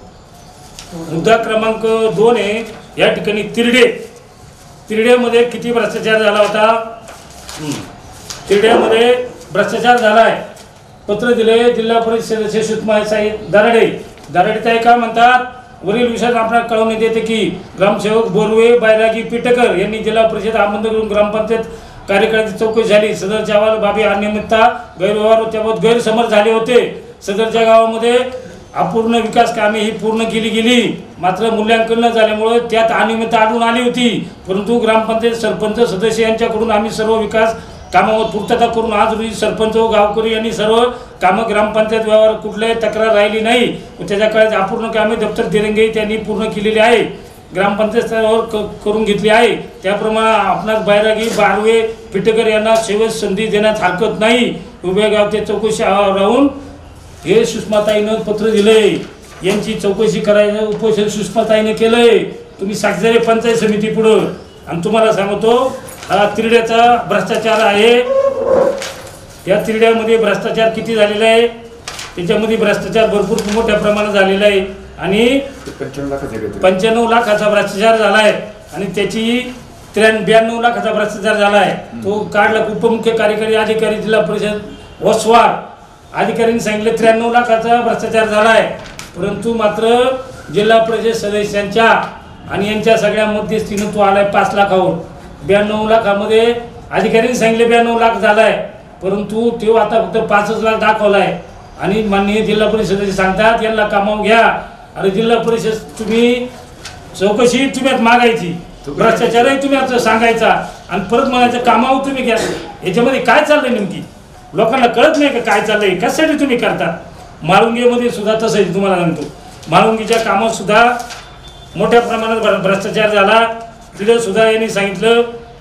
Speaker 5: मुद्दा क्रमांक दोन आहे या ठिकाणी तिरडे. तिरड्यामध्ये किती भ्रष्टाचार झाला होता? तिरड्यामध्ये भ्रष्टाचार झाला आहे. पत्र दिले जिल्हा परिषद सदस्य सुषमाताई दराडे. दराडे ताई काय म्हणतात, वरील विषयात आपल्याला कळवण्यात येते की ग्रामसेवक बोरवे बैरागी पिटकर यांनी जिल्हा परिषद आमंत्रण ग्रामपंचायत कार्यकाळाची चौकशी झाली. सदरच्या अहवाल बाबी अनियमितता गैरव्यवहार त्याबाबत गैरसमज झाले होते. सदरच्या गावामध्ये अपूर्ण विकास कामे ही पूर्ण केली गेली, मात्र मूल्यांकन न झाल्यामुळे त्यात अनियमितता आढळून आली होती. परंतु ग्रामपंचायत सरपंच सदस्य यांच्याकडून आम्ही सर्व विकास कामावर पूर्तता करून आज रोजी सरपंच व गावकरी यांनी सर्व कामं ग्रामपंचायत व्यवहार कुठल्याही तक्रार राहिली नाही व त्याच्या काळात अपूर्ण कामे दप्तर दिरंगी त्यांनी पूर्ण केलेली आहे, ग्रामपंचायत स्तरावर क करून घेतली आहे. त्याप्रमाणे आपणास बैरागी बारवे पिटकर यांना सेवेत संधी देण्यात हरकत नाही. उभ्या गावच्या चौकशी राहून हे सुषमाताईनं पत्र दिले. यांची चौकशी करायचं उपोषण सुषमाताईने केलंय. तुम्ही साक्षीदार पंचायत समिती पुढं. आणि तुम्हाला सांगतो हा तिरड्याचा भ्रष्टाचार आहे. त्या तिरड्यामध्ये भ्रष्टाचार किती झालेला आहे, त्याच्यामध्ये भ्रष्टाचार भरपूर मोठ्या प्रमाणात झालेला आहे. आणि पंच्याण्णव लाखाचा भ्रष्टाचार झाला आहे आणि त्याची त्र्याण्णव ब्याण्णव लाखाचा भ्रष्टाचार झाला आहे. तो काढला उपमुख्य कार्यकारी अधिकारी जिल्हा परिषद ओसवार अधिकाऱ्यांनी सांगितले त्र्याण्णव लाखाचा भ्रष्टाचार झाला आहे. परंतु मात्र जिल्हा परिषद सदस्यांच्या आणि यांच्या सगळ्या मध्यस्थीनं तो आलाय पाच लाखावर. ब्याण्णव लाखामध्ये अधिकाऱ्यांनी सांगितले ब्याण्णव लाख झाला आहे, परंतु तो आता फक्त पाचच लाख दाखवला आहे. आणि माननीय जिल्हा परिषदेचे सांगतात यांना कामावर घ्या. अरे जिल्हा परिषद तुम्ही चौकशी तुम्ही मागायची, भ्रष्टाचारही तुम्ही आता सांगायचा आणि परत म्हणायचं कामावर तुम्ही घ्या. याच्यामध्ये काय चाललंय नेमकी लोकांना कळत नाही का काय चाललंय, कशासाठी तुम्ही करता. म्हाळुंगेमध्ये सुद्धा तसंच तुम्हाला सांगतो, म्हाळुंगीच्या कामात सुद्धा मोठ्या प्रमाणात भ्रष्टाचार झाला. तिथे सुद्धा यांनी सांगितलं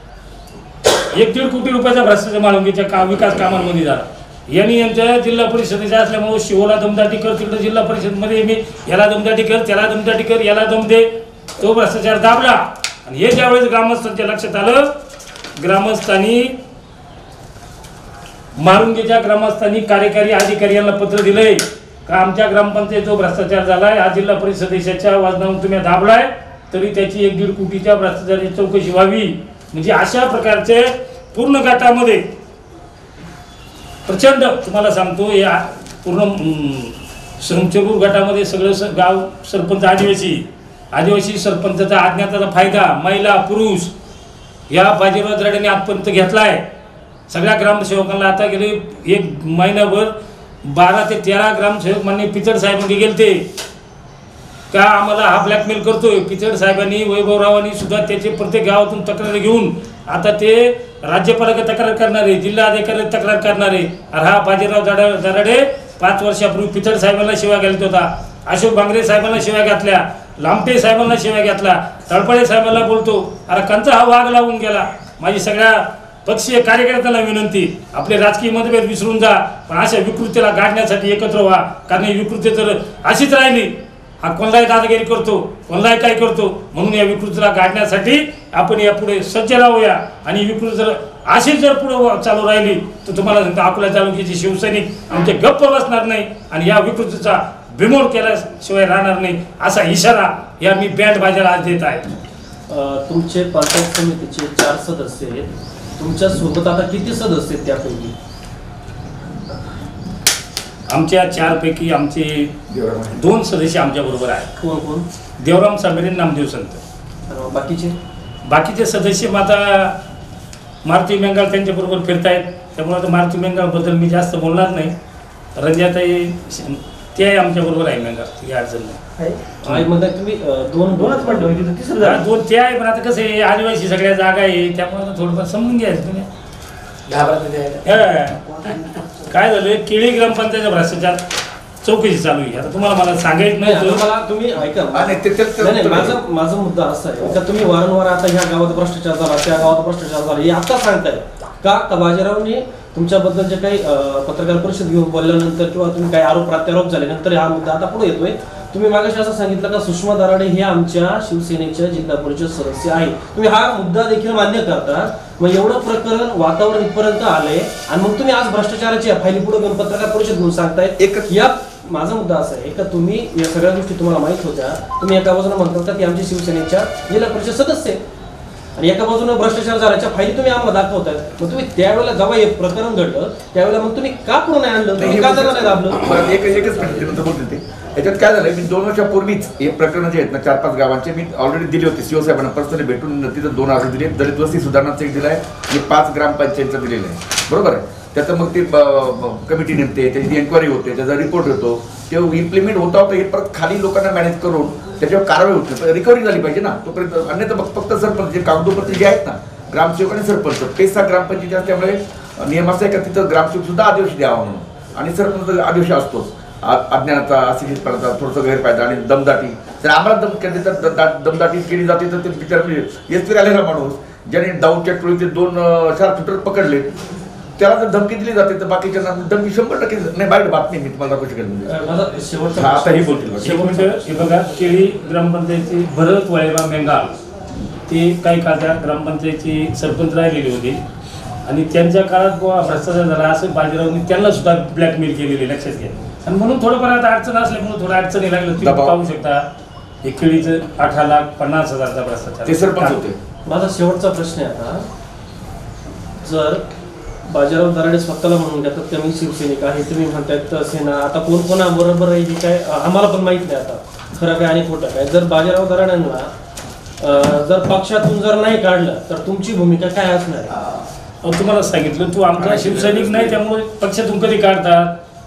Speaker 5: एक दीड कोटी रुपयाचा भ्रष्टाचार म्हाळुंगीच्या का विकास कामांमध्ये झाला. यांनी यांच्या जिल्हा परिषदेच्या असल्यामुळे शिवला दमदाटी कर, तिकडे जिल्हा परिषदमध्ये मी याला दमदाटी कर, त्याला दमदाटी कर, याला दम दे, तो भ्रष्टाचार दाबला. आणि हे ज्यावेळेस ग्रामस्थांच्या लक्षात आलं, ग्रामस्थांनी म्हाळुंगीच्या ग्रामस्थांनी कार्यकारी अधिकारी यांना पत्र दिलंय का आमच्या ग्रामपंचायत जो भ्रष्टाचार झालाय हा जिल्हा परिषदेच्या वाजनावर तुम्ही दाबलाय, तरी त्याची एक दीड कोटीच्या भ्रष्टाचाराची चौकशी व्हावी. म्हणजे अशा प्रकारचे पूर्ण गटामध्ये प्रचंड तुम्हाला सांगतो या पूर्ण संचेपूर गटामध्ये सगळं स गाव सरपंच आदिवासी आदिवासी सरपंचाचा अज्ञाताचा फायदा महिला पुरुष या बाजीराव दराडेने आजपर्यंत घेतलाय. सगळ्या ग्रामसेवकांना आता गेले एक महिनाभर बारा ते तेरा ग्रामसेवक मान्य पिचड साहेबांनी गेलते का आम्हाला हा ब्लॅकमेल करतोय. पिचड साहेबांनी वैभवरावांनी सुद्धा त्याचे प्रत्येक गावातून तक्रार घेऊन आता ते राज्यपालाकडे तक्रार करणारे, जिल्हाधिकारी तक्रार करणारे. हा बाजीराव दरा दराडे पाच वर्षापूर्वी पिचड साहेबांना शिवाय घालत होता, अशोक बांगरे साहेबांना शिवाय घातल्या, लांबटे साहेबांना शिवाय घातला, तळपडे साहेबांना बोलतो. अरे कंचा हा वाघ लावून गेला. माझी सगळ्या पक्षीय कार्यकर्त्यांना विनंती, आपले राजकीय मतभेद विसरून जा, पण अशा विकृतीला गाडण्यासाठी एकत्र व्हा. कारण ही विकृती जर अशीच राहिली, हा कोणलाही दादागिरी करतो, कोणलाही काय करतो, म्हणून या विकृतीला गाडण्यासाठी आपण यापुढे सज्ज राहूया. आणि विकृती जर अशीच जर पुढे चालू राहिली तर तुम्हाला सांगतो अकोला तालुक्याचे शिवसैनिक आमचे गप्प बसणार नाही आणि या विकृतीचा बिमोड केल्याशिवाय राहणार नाही, असा इशारा या मी बँड बाजाला आज देत आहे.
Speaker 4: तुमचे पंचायत समितीचे चार सदस्य आहेत, तुमच्या सोबत आता किती सदस्य आहेत त्यापैकी?
Speaker 5: आमच्या चारपैकी आमचे दोन सदस्य आमच्या बरोबर आहेत.
Speaker 4: कोण कोण?
Speaker 5: देवराम साबेरे, नामदेव संत.
Speaker 4: आणि बाकीचे
Speaker 5: बाकीचे सदस्य मग आता मारुती मेंगाळ त्यांच्याबरोबर फिरतायत, त्यामुळे आता मारुती मेंगाळबद्दल मी जास्त बोलणार नाही. रंजाताई ते आहे आमच्याबरोबर आहे मेंगाळ, ती अडचण नाही.
Speaker 4: आई म्हणता तुम्ही दोन दोनच म्हणतो तिसरं
Speaker 5: हा, दोन ते आहे, पण आता कसं आहे आदिवासी सगळ्या जागा आहे, त्यामुळे आता थोडंफार समजून घ्यायचं तुम्ही. काय झालं, केळी ग्रामपंचायतचा भ्रष्टाचार चौकशी चालू आहे. आता तुम्हाला मला सांगायचं
Speaker 4: नाही,
Speaker 5: नाही.
Speaker 4: मला तुम्ही ऐका,
Speaker 3: हा, नाही, ते- ते- ते-
Speaker 4: नाही, नाही, माझा माझा मुद्दा असा आहे का तुम्ही वारंवार आता ह्या गावात भ्रष्टाचार झाला, त्या गावात भ्रष्टाचार झाला हे आता सांगताय का? का बाजीरावने तुमच्याबद्दल जे काही अं, पत्रकार परिषद घेऊन बोलल्यानंतर किंवा तुम्ही काही आरोप प्रत्यारोप झाल्यानंतर हा मुद्दा आता पुढे येतोय. तुम्ही मागाशी असं सांगितलं का सुषमा दराडे हे आमच्या शिवसेनेच्या जिल्हा परिषद सदस्य आहे, तुम्ही हा मुद्दा देखील मान्य करता. मग एवढं प्रकरण वातावरण इथपर्यंत आलंय आणि मग तुम्ही आज भ्रष्टाचाराची फायली पुढे घेऊन पत्रकार परिषद घेऊन सांगताय.
Speaker 3: एक
Speaker 4: या माझा मुद्दा असा आहे का तुम्ही या सगळ्या गोष्टी तुम्हाला माहित होत्या, तुम्ही एका बाजूने म्हणता की आमची शिवसेनेच्या जिल्हा परिषद सदस्य आहे आणि एका बाजूने भ्रष्टाचार झाल्याच्या फायली तुम्ही आम्हाला दाखवताय. मग तुम्ही त्यावेळेला जेव्हा हे प्रकरण घडलं त्यावेळेला मग तुम्ही का पुढे नाही आणलं, तुम्ही का त्याला नाही दाबलं?
Speaker 3: बरं, एक एकच मिनिट नंतर बोलते ते. याच्यात काय झालं, मी दोन वर्षापूर्वीच हे प्रकरण जे आहेत ना चार पाच गावांचे मी ऑलरेडी दिले होते शिवसाहेबांना पर्सनली भेटून, तिथं दोन अर्ज दिले, दलित वस्ती सुधारणाचं एक दिलं आहे आणि पाच ग्रामपंचायतचं दिलेलं आहे, बरोबर आहे. त्याचं मग ते कमिटी नेमते, त्याची एन्क्वायरी होते, त्याचा रिपोर्ट होतो, ते इम्प्लिमेंट होता होता हे परत खाली लोकांना मॅनेज करून त्याच्यावर कारवाई होते, रिकव्हरी झाली पाहिजे ना. तोपर्यंत अन्यथा फक्त सरपंच जे कागदोपत्री जे आहेत ना ग्रामसेवक आणि सरपंच पेसा ग्रामपंचायती असल्यामुळे नियम असा आहे का तिथं ग्रामसेवक सुद्धा आदिवासी द्यावा म्हणून आणि सरपंच आदिवासी असतोच. अज्ञानाचा, अशिक्षितपणाचा, थोडंसं गैरफायदा आणि दमदाटी. जर आम्हाला दम केली तर दमदाटी केली जाते तर ते बिचार एस पी आलेला माणूस ज्याने दाऊदच्या टोळीचे दोन चार फुटर पकडले त्याला जर धमकी दिली जाते तर बाकीच्या धमकी शंभर टक्के नाही. बाईट बातमी मी तुम्हाला दाखवू शकेल.
Speaker 4: माझा शेवटचा
Speaker 3: आता ही बोलतील
Speaker 5: शेवटचं हे बघा, केळी ग्रामपंचायतची भरत वळेबा मेंगाळ ते काही काळात ग्रामपंचायतची सरपंच राहिलेली होती आणि त्यांच्या काळात बुवा भ्रष्टाचार झाला असं बाजीरावनी त्यांना सुद्धा ब्लॅकमेल केलेले, लक्षात घ्या. आणि म्हणून थोडंफार आता अडचण असल्यामुळे थोड्या अडचणी लागल्या. तुम्ही पाहू शकता हे केळीचं अठरा लाख पन्नास हजारचा भ्रष्टाचार.
Speaker 3: ते सरपंच होते.
Speaker 4: माझा शेवटचा प्रश्न आहे आता, जर बाजीराव दराडे स्वतःला म्हणून घेतात की मी शिवसैनिक आहे, तुम्ही म्हणतायत सेना, आता कोण कोणा बरोबर आहे हे काय आम्हाला पण माहित नाही आता खरं काय आणि खोटं काय. जर बाजीराव दराडेंना जर पक्षातून जर नाही काढलं तर तुमची भूमिका काय असणार आहे?
Speaker 5: तुम्हाला सांगितलं तू आमचा शिवसैनिक नाही त्यामुळे पक्षातून कधी काढतात.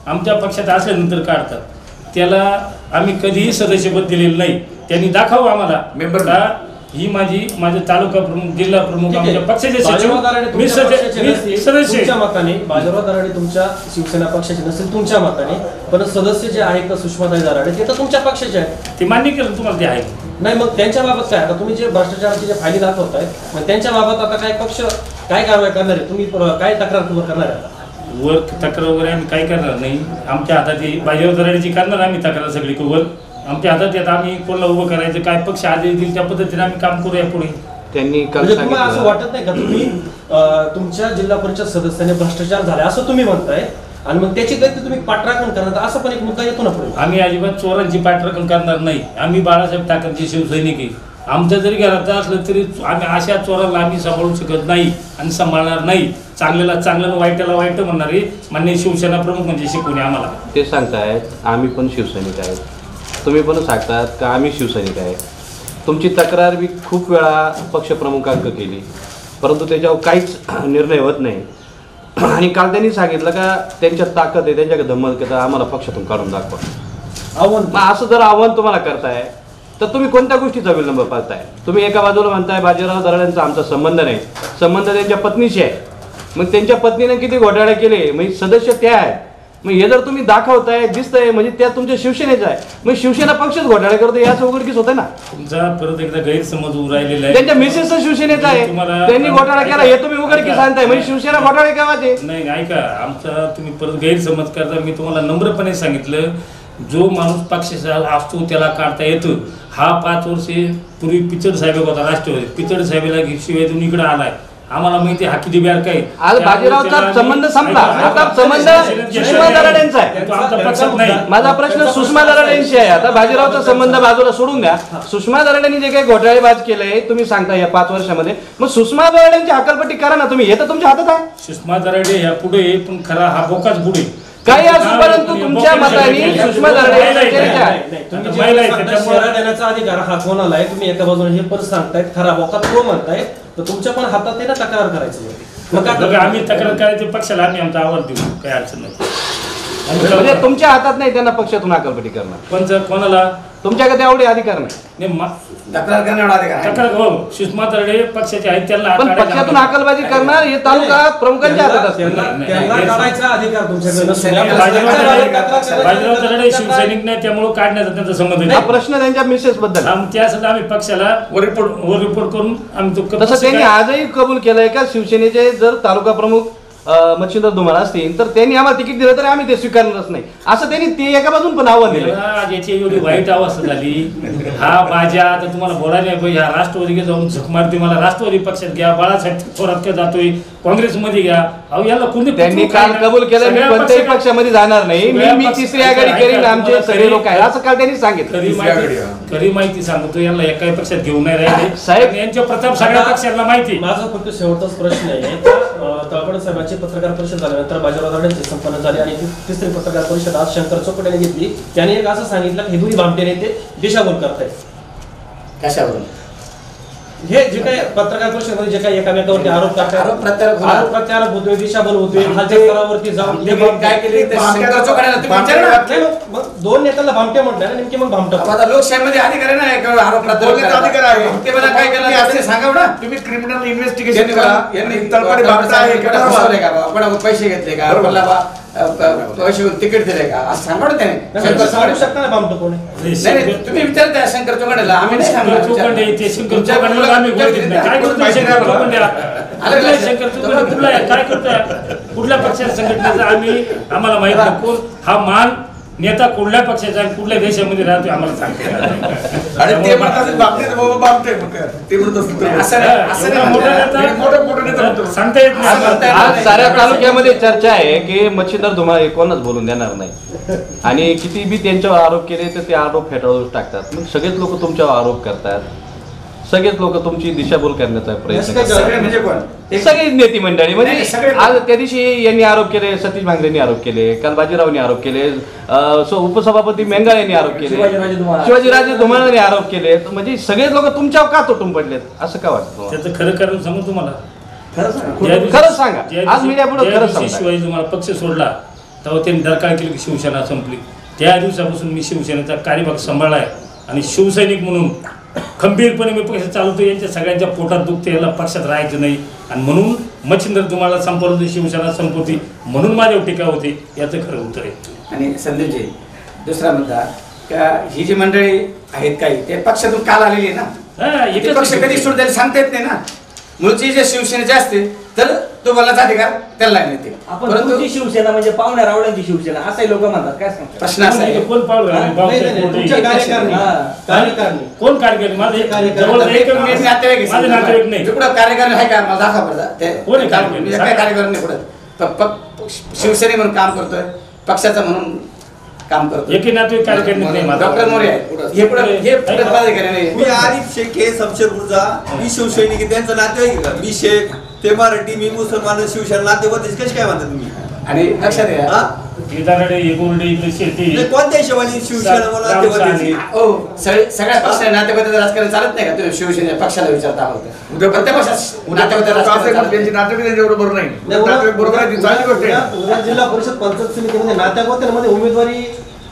Speaker 5: आमच्या पक्षात असल्यानंतर काढतात. त्याला आम्ही कधीही सदस्यपद दिलेलं नाही. त्यांनी दाखवावं आम्हाला
Speaker 3: मेंबर
Speaker 5: का ही माझी माझे तालुका प्रमुख जिल्हा प्रमुख आमच्या पक्षाचे सचिव
Speaker 4: बाजीराव दराडे
Speaker 5: मी
Speaker 4: तुमच्या पक्षाचे
Speaker 5: सदस्य मी
Speaker 4: नसतील,
Speaker 5: सदस्य
Speaker 4: तुमच्या मताने बाजीराव दराडे तुमच्या शिवसेना पक्षाचे नसेल तुमच्या मताने, पण सदस्य जे आहेत सुषमाताई दराडे ते तर तुमच्या पक्षाचे आहेत.
Speaker 5: ते मान्य केलं तुम्हाला ते आहे.
Speaker 4: नाही मग त्यांच्या बाबत काय, आता तुम्ही जे भ्रष्टाचाराची जे फायली दाखवताय मग त्यांच्या बाबत आता काय पक्ष काय कारवाई करणार आहे, तुम्ही काय तक्रार तुम्ही करणार आहे आता?
Speaker 5: वर तक्रार वगैरे आम्ही काही करणार नाही. आमच्या हातात ही बाजीराव दराडेची करणार आम्ही तक्रार सगळी वर आमच्या हातात येत. आम्ही कोणाला उभं करायचं काय पक्ष आदेश देईल त्या पद्धतीने आम्ही काम करूया पुढे.
Speaker 7: त्यांनी काल
Speaker 4: म्हणजे तुम्हाला असं
Speaker 7: सांगितलं
Speaker 4: वाटत नाही का तुम्ही अं, तुमच्या जिल्हा परिषद सदस्याने भ्रष्टाचार झाला असं तुम्ही म्हणताय आणि मग त्याची गती तुम्ही पाठराखण करणार, असं पण एक मुद्दा येतो ना पुढे.
Speaker 5: आम्ही अजिबात चोरांची पाठराखण करणार नाही. आम्ही बाळासाहेब ठाकरेंचे शिवसैनिक आहे. आमचं जरी घरात असलं तरी आम्ही अशा चोराला आम्ही सांभाळू शकत नाही आणि सांभाळणार नाही. चांगल्याला चांगलं वाईटाला वाईट म्हणणारी माननीय शिवसेना प्रमुख म्हणजे शिकवणे आम्हाला
Speaker 7: ते सांगतायत आम्ही पण शिवसैनिक आहेत, तुम्ही पण सांगतात का आम्ही शिवसैनिक आहे. तुमची तक्रार मी खूप वेळा पक्षप्रमुखांक केली परंतु त्याच्यावर काहीच निर्णय होत नाही. आणि काल त्यांनी सांगितलं का त्यांच्यात ताकद आहे, त्यांच्याकडे धमक आहे, आम्हाला पक्षातून काढून दाखवा.
Speaker 4: आव्हान
Speaker 7: मग असं जर आव्हान तुम्हाला करताय तर तुम्ही कोणत्या गोष्टीचा विलंब पाहताय? तुम्ही एका बाजूला म्हणताय बाजीराव दराडेंचा आमचा संबंध नाही, संबंध त्यांच्या पत्नीशी आहे. मग त्यांच्या पत्नीने किती घोटाळे केले, म्हणजे सदस्य त्या आहेत. मग हे जर तुम्ही दाखवताय दिसतंय म्हणजे त्या तुमच्या शिवसेनेचा आहे. मग शिवसेना पक्षच घोटाळे करतो याचं उघडकीस होतं ना.
Speaker 5: तुमचा परत एकदा गैरसमज उभं राहिलेला आहे.
Speaker 7: त्यांच्या मिसेस शिवसेनेचा आहे,
Speaker 5: तुम्हाला-
Speaker 7: त्यांनी घोटाळा केला हे तुम्ही उघडकीस आणताय म्हणजे शिवसेना घोटाळे केव्हाचे?
Speaker 5: नाही नाही, ऐका आमचा तुम्ही परत गैरसमज करता. मी तुम्हाला नम्रपणे सांगितलं जो माणूस पक्षाचा असतो त्याला काढता येतं. हा पाच वर्षे पूर्वी पिचड साहेब होता राष्ट्रवादी, पिचड साहेबाला शिवाय तुम्ही इकडे आलाय. आम्हाला माहिती हा किती बेर काय.
Speaker 7: आज बाजीरावचा संबंध संपला, आता संबंध सुषमा दराडेंचा आहे.
Speaker 5: तो आमच्या पक्षात नाही.
Speaker 7: माझा प्रश्न सुषमा दराडेंशी आहे. आता बाजीरावचा संबंध बाजूला सोडून द्या. सुषमा दराडेंनी जे काही घोटाळेबाज केलंय तुम्ही सांगता या पाच वर्षामध्ये, मग सुषमा दराडेंची हकालपट्टी करा ना तुम्ही. हे तर तुमच्या हातात आहे.
Speaker 5: सुषमा दराडे या पुढे पण खरा हा बोकाच पुढे
Speaker 7: काही असो परंतु तुमच्या मताने सुषमा दराडे शिवसेनेच्या आहे.
Speaker 4: तुम्ही
Speaker 5: आता महिला
Speaker 4: जे
Speaker 5: आहेत,
Speaker 4: म्हणताय
Speaker 5: त्याच्यामुळे-
Speaker 4: शहरात देण्याचा अधिकार हा कोणाला आहे? तुम्ही एका बाजूने हे पण सांगतायत खरा बोकात तो म्हणताय, तर तुमच्या पण हातात आहे ना तक्रार करायचं. मग काय
Speaker 5: बघा, आम्ही तक्रार करायचे पक्षाला आम्ही आमचा आवाज देऊ, काही अडचण नाही.
Speaker 7: म्हणजे
Speaker 5: आम्ही
Speaker 7: तुमच्या हातात नाही त्यांना पक्षातून हकालपट्टी करणं.
Speaker 5: पण जर कोणाला
Speaker 7: तुमच्याकडे एवढे अधिकार नाही.
Speaker 5: नाही, मा-
Speaker 3: तक्रार करण्यावर अधिकार आहे.
Speaker 5: तक्रार हो सुषमा दराडे पक्षाचे आहेत त्यांना
Speaker 7: पण
Speaker 5: काढायला
Speaker 7: पक्षातून
Speaker 5: आम्हाला-
Speaker 7: हकालबाजी करणार हे तालुका प्रमुखांच्या हातात असते.
Speaker 4: त्यांना
Speaker 5: नाही,
Speaker 4: त्यांना
Speaker 5: नाही,
Speaker 4: काढायचा अधिकार तुमच्याकडे नसून
Speaker 5: बाजीराव
Speaker 4: तक्रार
Speaker 5: दराडे-
Speaker 4: करायची-
Speaker 5: बाजीराव दराडे शिवसैनिक नाही त्यामुळे काढण्याचा त्यांचा संबंध
Speaker 7: हा
Speaker 5: नाही.
Speaker 7: प्रश्न त्यांच्या मिसेस बद्दल.
Speaker 5: आम- त्यासाठी आम्ही पक्षाला वर रिपोर्ट वर रिपोर्ट करून आम्ही तो
Speaker 7: तसं
Speaker 5: कसं
Speaker 7: त्यांनी
Speaker 5: काय-
Speaker 7: आजही कबूल केलंय का शिवसेनेचे जर तालुका प्रमुख मच्छिंद्र धुमाळ असतील तर त्यांनी आम्हाला तिकीट दिलं तरी आम्ही ते स्वीकारणारच नाही असं त्यांनी ते एका बाजून पण आव्हान दिलं.
Speaker 5: आज याची एवढी वाईट अवस्था झाली. हा बाजा आता तुम्हाला बोलायला नाही पाहिजे. हा राष्ट्रवादी जाऊन झक मारते मला राष्ट्रवादी पक्षात घ्या, बाळासाहेब थोरात का जातोय काँग्रेसमध्ये घ्या. अहो याला कोणी
Speaker 7: त्यांनी काल कबूल केलं मी कोणत्याही पक्षामध्ये जाणार नाही, मी मी तिसरी आघाडी करीन, आमचे सगळे लोक आहेत असं काल त्यांनी सांगितलं.
Speaker 5: खरी माहिती खरी माहिती सांगतो यांना एकाही पक्षात घेऊन नाही राहिले
Speaker 7: साहेब,
Speaker 5: आणि यांच्या प्रताप सगळ्या पक्षांना माहिती.
Speaker 4: माझा फक्त शेवटचाच प्रश्न आहे. तळपडे साहेबांची पत्रकार परिषद झाल्यानंतर बाजीराव दराडेंची संपन्न झाली आणि तिसरी पत्रकार परिषद आज शंकर चौकट यांनी घेतली. त्याने एक असं सांगितलं की हे दोन्ही भामटे नेते दिशाभूल करतायत.
Speaker 6: कशावरून?
Speaker 4: हे जे काही पत्रकार परिषदेमध्ये जे काही एकामेकावरती आरोप करतात,
Speaker 6: आरोप प्रत्यारोप होणार.
Speaker 4: आरोप प्रत्यारोप होतोय, दिशाभूल होतोय, खालच्या स्तरावरती जाऊन हे
Speaker 6: भामटे
Speaker 4: भामटे-
Speaker 6: काय केले ते
Speaker 3: भामट्या
Speaker 6: शंकर चौकाला तुम्ही
Speaker 3: भामट्या-
Speaker 6: विचारा ना.
Speaker 4: नाही, मग- मग दोन नेत्याला भामटे म्हटलं ना, नेमके मग भामटा
Speaker 6: आता लोकशाहीमध्ये अधिकार आहे ना एक आरोप प्रत्यारोप
Speaker 3: बोलण्याचा
Speaker 6: करायचा.
Speaker 3: अधिकार आहे.
Speaker 6: ते मला काय केलं
Speaker 3: तुम्ही असे सांगा ना, तुम्ही क्रिमिनल इन्व्हेस्टिगेशन करा. यांनी तळपडे भामटा आहे का
Speaker 6: कोणाला फसवले का बा? कोणाला पैसे घेतले का?
Speaker 3: बरोबर.
Speaker 6: कोणाला बा, अ, प- पैसे घेऊन तिकीट दिले का असं सांगा ना त्याने. शंकर
Speaker 4: सांगू
Speaker 6: चौकाला.
Speaker 4: शकता ना भामटं कोण आहे?
Speaker 6: नाही नाही, तुम्ही विचारता शंकर चौकाला आम्ही नाही सांगणार.
Speaker 5: चौकंडे ते शंकर
Speaker 6: तुमच्या
Speaker 5: चौकंडेला
Speaker 6: मुलाला
Speaker 5: आम्ही गोड देत नाही. काय करतोय शंकर चौकंडे? कुठला शंकर चौकंडे कुठला आहे? काय करतोय? कुठल्या पक्षाच्या संघटनेचा आम्ही आम्हाला माहित नाही. कोण हा मान नेता कुठल्या पक्षाचा आणि कुठल्या देशामध्ये राहतोय आम्हाला सांगतो.
Speaker 3: आणि ते म्हणतात बाबतीत बाबा बाबते ते म्हणत असतात.
Speaker 6: असं नाही, असं नाही
Speaker 5: मोठा
Speaker 6: म्हणतात.
Speaker 5: नेता-
Speaker 3: मोठं मोठं नेता म्हणतो.
Speaker 5: सांगता येत
Speaker 6: असं म्हणता
Speaker 5: नाही.
Speaker 6: येत
Speaker 7: आज साऱ्या तालुक्यामध्ये चर्चा आहे की मच्छिंद्र धुमाळ हे कोणच बोलून देणार नाही आणि किती बी त्यांच्यावर आरोप केले तर ते आरोप फेटाळून टाकतात. मग सगळेच लोक तुमच्यावर आरोप करतात, सगळेच लोक तुमची दिशाभूल करण्याचा प्रयत्न करतात.
Speaker 6: सगळे म्हणजे कोण? एक-
Speaker 7: सगळी नेती मंडळी म्हणजे
Speaker 6: नाही, सगळे-
Speaker 7: आज त्या दिवशी यांनी आरोप केले, सतीश भांगरेंनी आरोप केले, काल बाजीरावनी आरोप केले, अं, सो उपसभापती मेंगाळ यांनी आरोप केले,
Speaker 6: शिवाजीराजे धुमाळ.
Speaker 7: शिवाजीराजे धुमाळांनी आरोप केले. तर म्हणजे सगळेच लोक तुमच्यावर का तुटून पडलेत असं का वाटतं तुम्हाला?
Speaker 5: त्याचं खरं कारण सांगू तुम्हाला.
Speaker 6: खरं सांगा.
Speaker 5: ज्या दिवशी-
Speaker 7: खरंच सांगा.
Speaker 5: ज्या
Speaker 7: आज
Speaker 5: दिवशी-
Speaker 7: मीडियापुढं
Speaker 5: ज्या
Speaker 7: खरंच
Speaker 5: दिवशी
Speaker 7: सांगताय.
Speaker 5: शिवाजी तुम्हाला पक्ष सोडला तेव्हा त्यांनी दरकार केली की शिवसेना संपली. त्या दिवसापासून मी शिवसेनेचा कार्यभाग सांभाळला आहे आणि शिवसैनिक म्हणून खंबीरपणे मी पक्ष चालवतो. यांच्या सगळ्यांच्या पोटात दुखते, याला पक्षात राहायचं नाही आणि म्हणून मच्छिंद्र तुम्हाला संपवलं शिवसेना संपवती म्हणून माझ्यावर टीका होते. याचं खरं उत्तर आहे.
Speaker 6: आणि संदीपजी दुसरा मुद्दा का ही जी मंडळी आहेत काही ते पक्षातून काल आलेली आहे ना,
Speaker 5: हा,
Speaker 6: ते
Speaker 5: एकच
Speaker 6: पक्ष कधी सोड द्यायला सांगता येत नाही ना. मूळची जे शिवसेनेचे असते तर तो बोलायचा अधिकार त्याला नाही.
Speaker 8: आपण
Speaker 6: परंतु
Speaker 8: तुमची शिवसेना म्हणजे पाहुण्या रावळ्यांची शिवसेना असंही लोक म्हणतात. काय सांगतात?
Speaker 6: प्रश्न असा आहे
Speaker 5: कोण पावलं आणि भाऊसाहेब कोण
Speaker 8: तुमच्या कार्यकारिणी.
Speaker 6: हा.
Speaker 8: कार्यकारिणी.
Speaker 5: कोण कार्यकारी माझे
Speaker 8: कार्यकारी.
Speaker 5: जवळ एक
Speaker 6: मी नातेवाईक आहे.
Speaker 5: माझे नातेवाईक नाही.
Speaker 6: तिकडं कार्यकारी आहे का मला दाखवा बरं ते.
Speaker 5: कोण आहे कार्यकारी?
Speaker 6: मी काय कार्यकारी नाही पुढं. प- प- शिवसेने म्हणून काम करतोय, पक्षाचं म्हणून काम करतोय.
Speaker 5: एकही नातेवाईक कार्यकारी नाही माझा.
Speaker 6: डॉक्टर मोरे आहेत. हे पुढे हे पुढे पदाधिकारी नाही.
Speaker 9: मी आरिफ शेख आहे शमशेरपूरचा. मी शिवसैनिक आहे, त्यांचं नातेवाईक आहे का? मी शेख, ते मराठी, मी मुसलमान, शिवसेना नातेवाईक कसे काय म्हणता तुम्ही?
Speaker 6: आणि लक्षात घ्या
Speaker 9: हा?
Speaker 5: इदारडे एकोरडे इकडे शेती
Speaker 9: म्हणजे कोणत्या हिशोबाने शिवसेना मला नातेवाईक?
Speaker 6: हो सगळे- सगळ्या पक्षाने नातेवाईकाचं राजकारण चालत नाही का? तुम्ही शिवसेने पक्षाला विचारता आहोत
Speaker 3: उद्या
Speaker 6: प्रत्येक पक्षात नातेवाईकाचं राजकारण चालत नाही.
Speaker 3: त्यांची नातेवाईक त्यांच्याबरोबर नाही. नातेवाईक बरोबर आहे ती चांगली गोष्ट आहे.
Speaker 8: उद्या जिल्हा परिषद पंचायत समितीमध्ये नात्यागोत्यांमध्ये उमेदवारी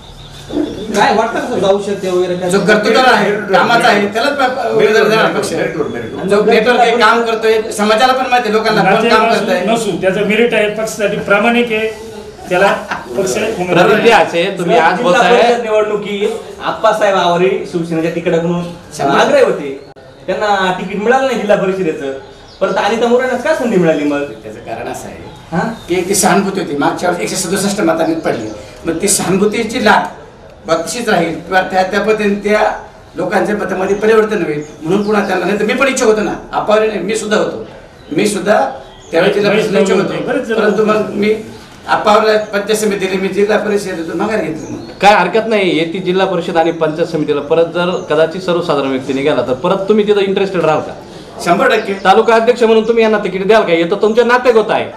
Speaker 8: काय वाटतं का जाऊ शकते वगैरे काय?
Speaker 6: जो कर्तृत्वाला आहे, कामाचा आहे, त्यालाच प- उमेदवार देणार पक्ष.
Speaker 3: मेरिटवर, मेरिटवर.
Speaker 6: जो नेटवर्क आहे, काम करतोय, समाजाला पण माहिती आहे, लोकांना कोण काम
Speaker 5: नातेवाईक
Speaker 6: करतंय.
Speaker 5: नसू त्याचं मेरिट आहे, पक्षासाठी प्रामाणिक आहे, त्याला पक्ष उमेदवारी
Speaker 7: प्रतिनिधी असे तुम्ही आज
Speaker 8: जिल्हा
Speaker 7: बोलताय
Speaker 8: परिषद निवडणुकीत आप्पासाहेब आवरी शिवसेनेच्या तिकिटाकडून आग्रही होते. त्यांना तिकीट मिळालं नाही जिल्हा परिषदेचं. परत अनिता मोरेंनाच काय संधी मिळाली मग?
Speaker 6: त्याचं कारण असं आहे
Speaker 8: हा?
Speaker 6: की एक ती सहानुभूती होती. मागच्या वेळेस एकशे सदुसष्ट मतांनी पडली. मग ती सहानुभूतीची लाट बक्षीस राहील किंवा त्या त्या पद्धतीने त्या लोकांच्या मतामध्ये परिवर्तन होईल म्हणून पुन्हा त्यांना नाही तर मी पण इच्छुक होतो ना. अपावरी नाही, मी सुद्धा होतो. मी सुद्धा त्यावेळी जिल्हा परिषद इच्छुक होतो. परंतु मग मी अपावरला पंचायत समिती दिली, मी जिल्हा परिषदेतून माघार घेतली. मग
Speaker 7: काय हरकत नाही. येते जिल्हा परिषद आणि पंचायत समितीला परत जर कदाचित सर्वसाधारण व्यक्ती निघाला तर परत तुम्ही तिथं इंटरेस्टेड राहाल का?
Speaker 6: शंभर टक्के
Speaker 7: तालुका अध्यक्ष म्हणून तुम्ही यांना तिकीट द्याल का? हे तर तुमच्या नातेगोत आहे.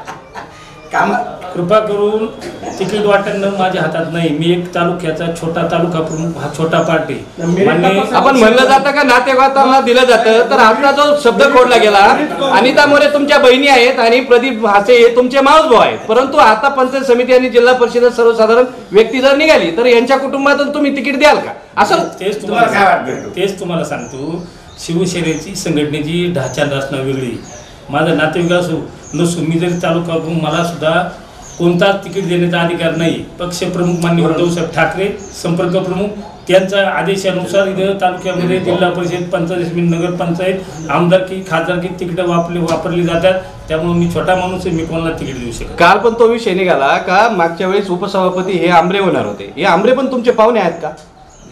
Speaker 6: काम
Speaker 5: कृपा करून तिकीट वाटणं माझ्या हातात नाही. मी एक तालुक्याचा छोटा तालुका प्रमुख, हा छोटा पार्टी. मान्य
Speaker 7: आपण म्हणलं जातं का नातेवाईकांना दिलं जातं, तर आता जो शब्द खोडला गेला, अनिता मोरे तुमच्या बहिणी आहेत आणि प्रदीप हासे हे तुमचे मावस भाऊ आहेत. परंतु आता पंचायत समिती आणि जिल्हा परिषद सर्वसाधारण व्यक्ती जर निघाली तर यांच्या कुटुंबातून तुम्ही तिकीट द्याल का? असं
Speaker 5: तेच
Speaker 6: तुम्हाला काय
Speaker 5: तुम्हाला
Speaker 6: वाटतं?
Speaker 5: तेच तुम्हाला सांगतो. शिवसेनेची संघटनेची ढाचा रचना वेगळी. माझा नातेवाईक असो नसू, मी जरी तालुका प्रमुख, मला सुद्धा कोणताच तिकीट देण्याचा अधिकार नाही. पक्षप्रमुख माननीय उद्धवसाहेब ठाकरे, संपर्क प्रमुख, त्यांच्या आदेशानुसार इथं तालुक्यामध्ये जिल्हा परिषद, पंचायत समिती, नगरपंचायत, आमदारकी, खासदारकी तिकीटं वापरली वापरली जातात. त्यामुळे मी छोटा माणूस आहे, मी कोणाला तिकीट देऊ शकत.
Speaker 7: काल पण तो विषय निघाला का मागच्या वेळेस उपसभापती हे आंबरे होणार होते. हे आंबरे पण तुमचे पाहुणे आहेत का?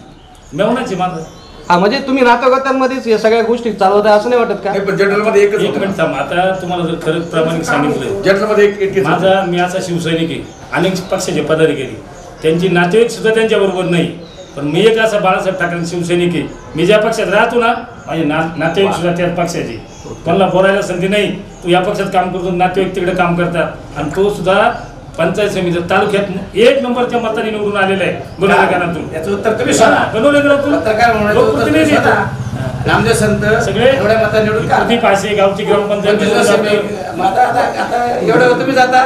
Speaker 5: मेवनाचे माझं
Speaker 7: हा, म्हणजे तुम्ही नातेवाईकांमध्येच या सगळ्या गोष्टी चालवताय असं नाही वाटत का?
Speaker 3: नाही, पण जनरलमध्ये एकच
Speaker 5: एक
Speaker 3: होतं
Speaker 5: मिनिट
Speaker 3: ना.
Speaker 5: थांब. आता तुम्हाला जर खरंच प्रामाणिक सांगितलं,
Speaker 3: जनरलमध्ये एक एकच होतं.
Speaker 5: माझा मी असा शिवसैनिक आहे, अनेक पक्षाचे पदाधिकारी, त्यांची नातेवाईक सुद्धा त्यांच्याबरोबर नाही. पण मी एक असा बाळासाहेब ठाकरे शिवसैनिक आहे. मी ज्या पक्षात राहतो ना, माझे ना नातेवाईक सुद्धा त्याच पक्षाचे. कोणाला बोलायला संधी नाही, तू या पक्षात काम करतो, नातेवाईक तिकडे काम करतात. आणि तो सुद्धा पंचायत समिती तालुक्यात एक नंबरच्या मताने निवडून आलेला आहे गणोलेकरातून.
Speaker 6: याचं उत्तर तुम्ही सांगा.
Speaker 5: गणोलेकरातून
Speaker 6: पत्रकार म्हणून याचं उत्तर तुम्ही सांगा. नामदेव संत
Speaker 5: सगळे
Speaker 6: एवढ्या मतांनी निवडून का?
Speaker 5: प्रदीप आशे गावची ग्रामपंचायत
Speaker 6: आता आता एवढं तुम्ही जाता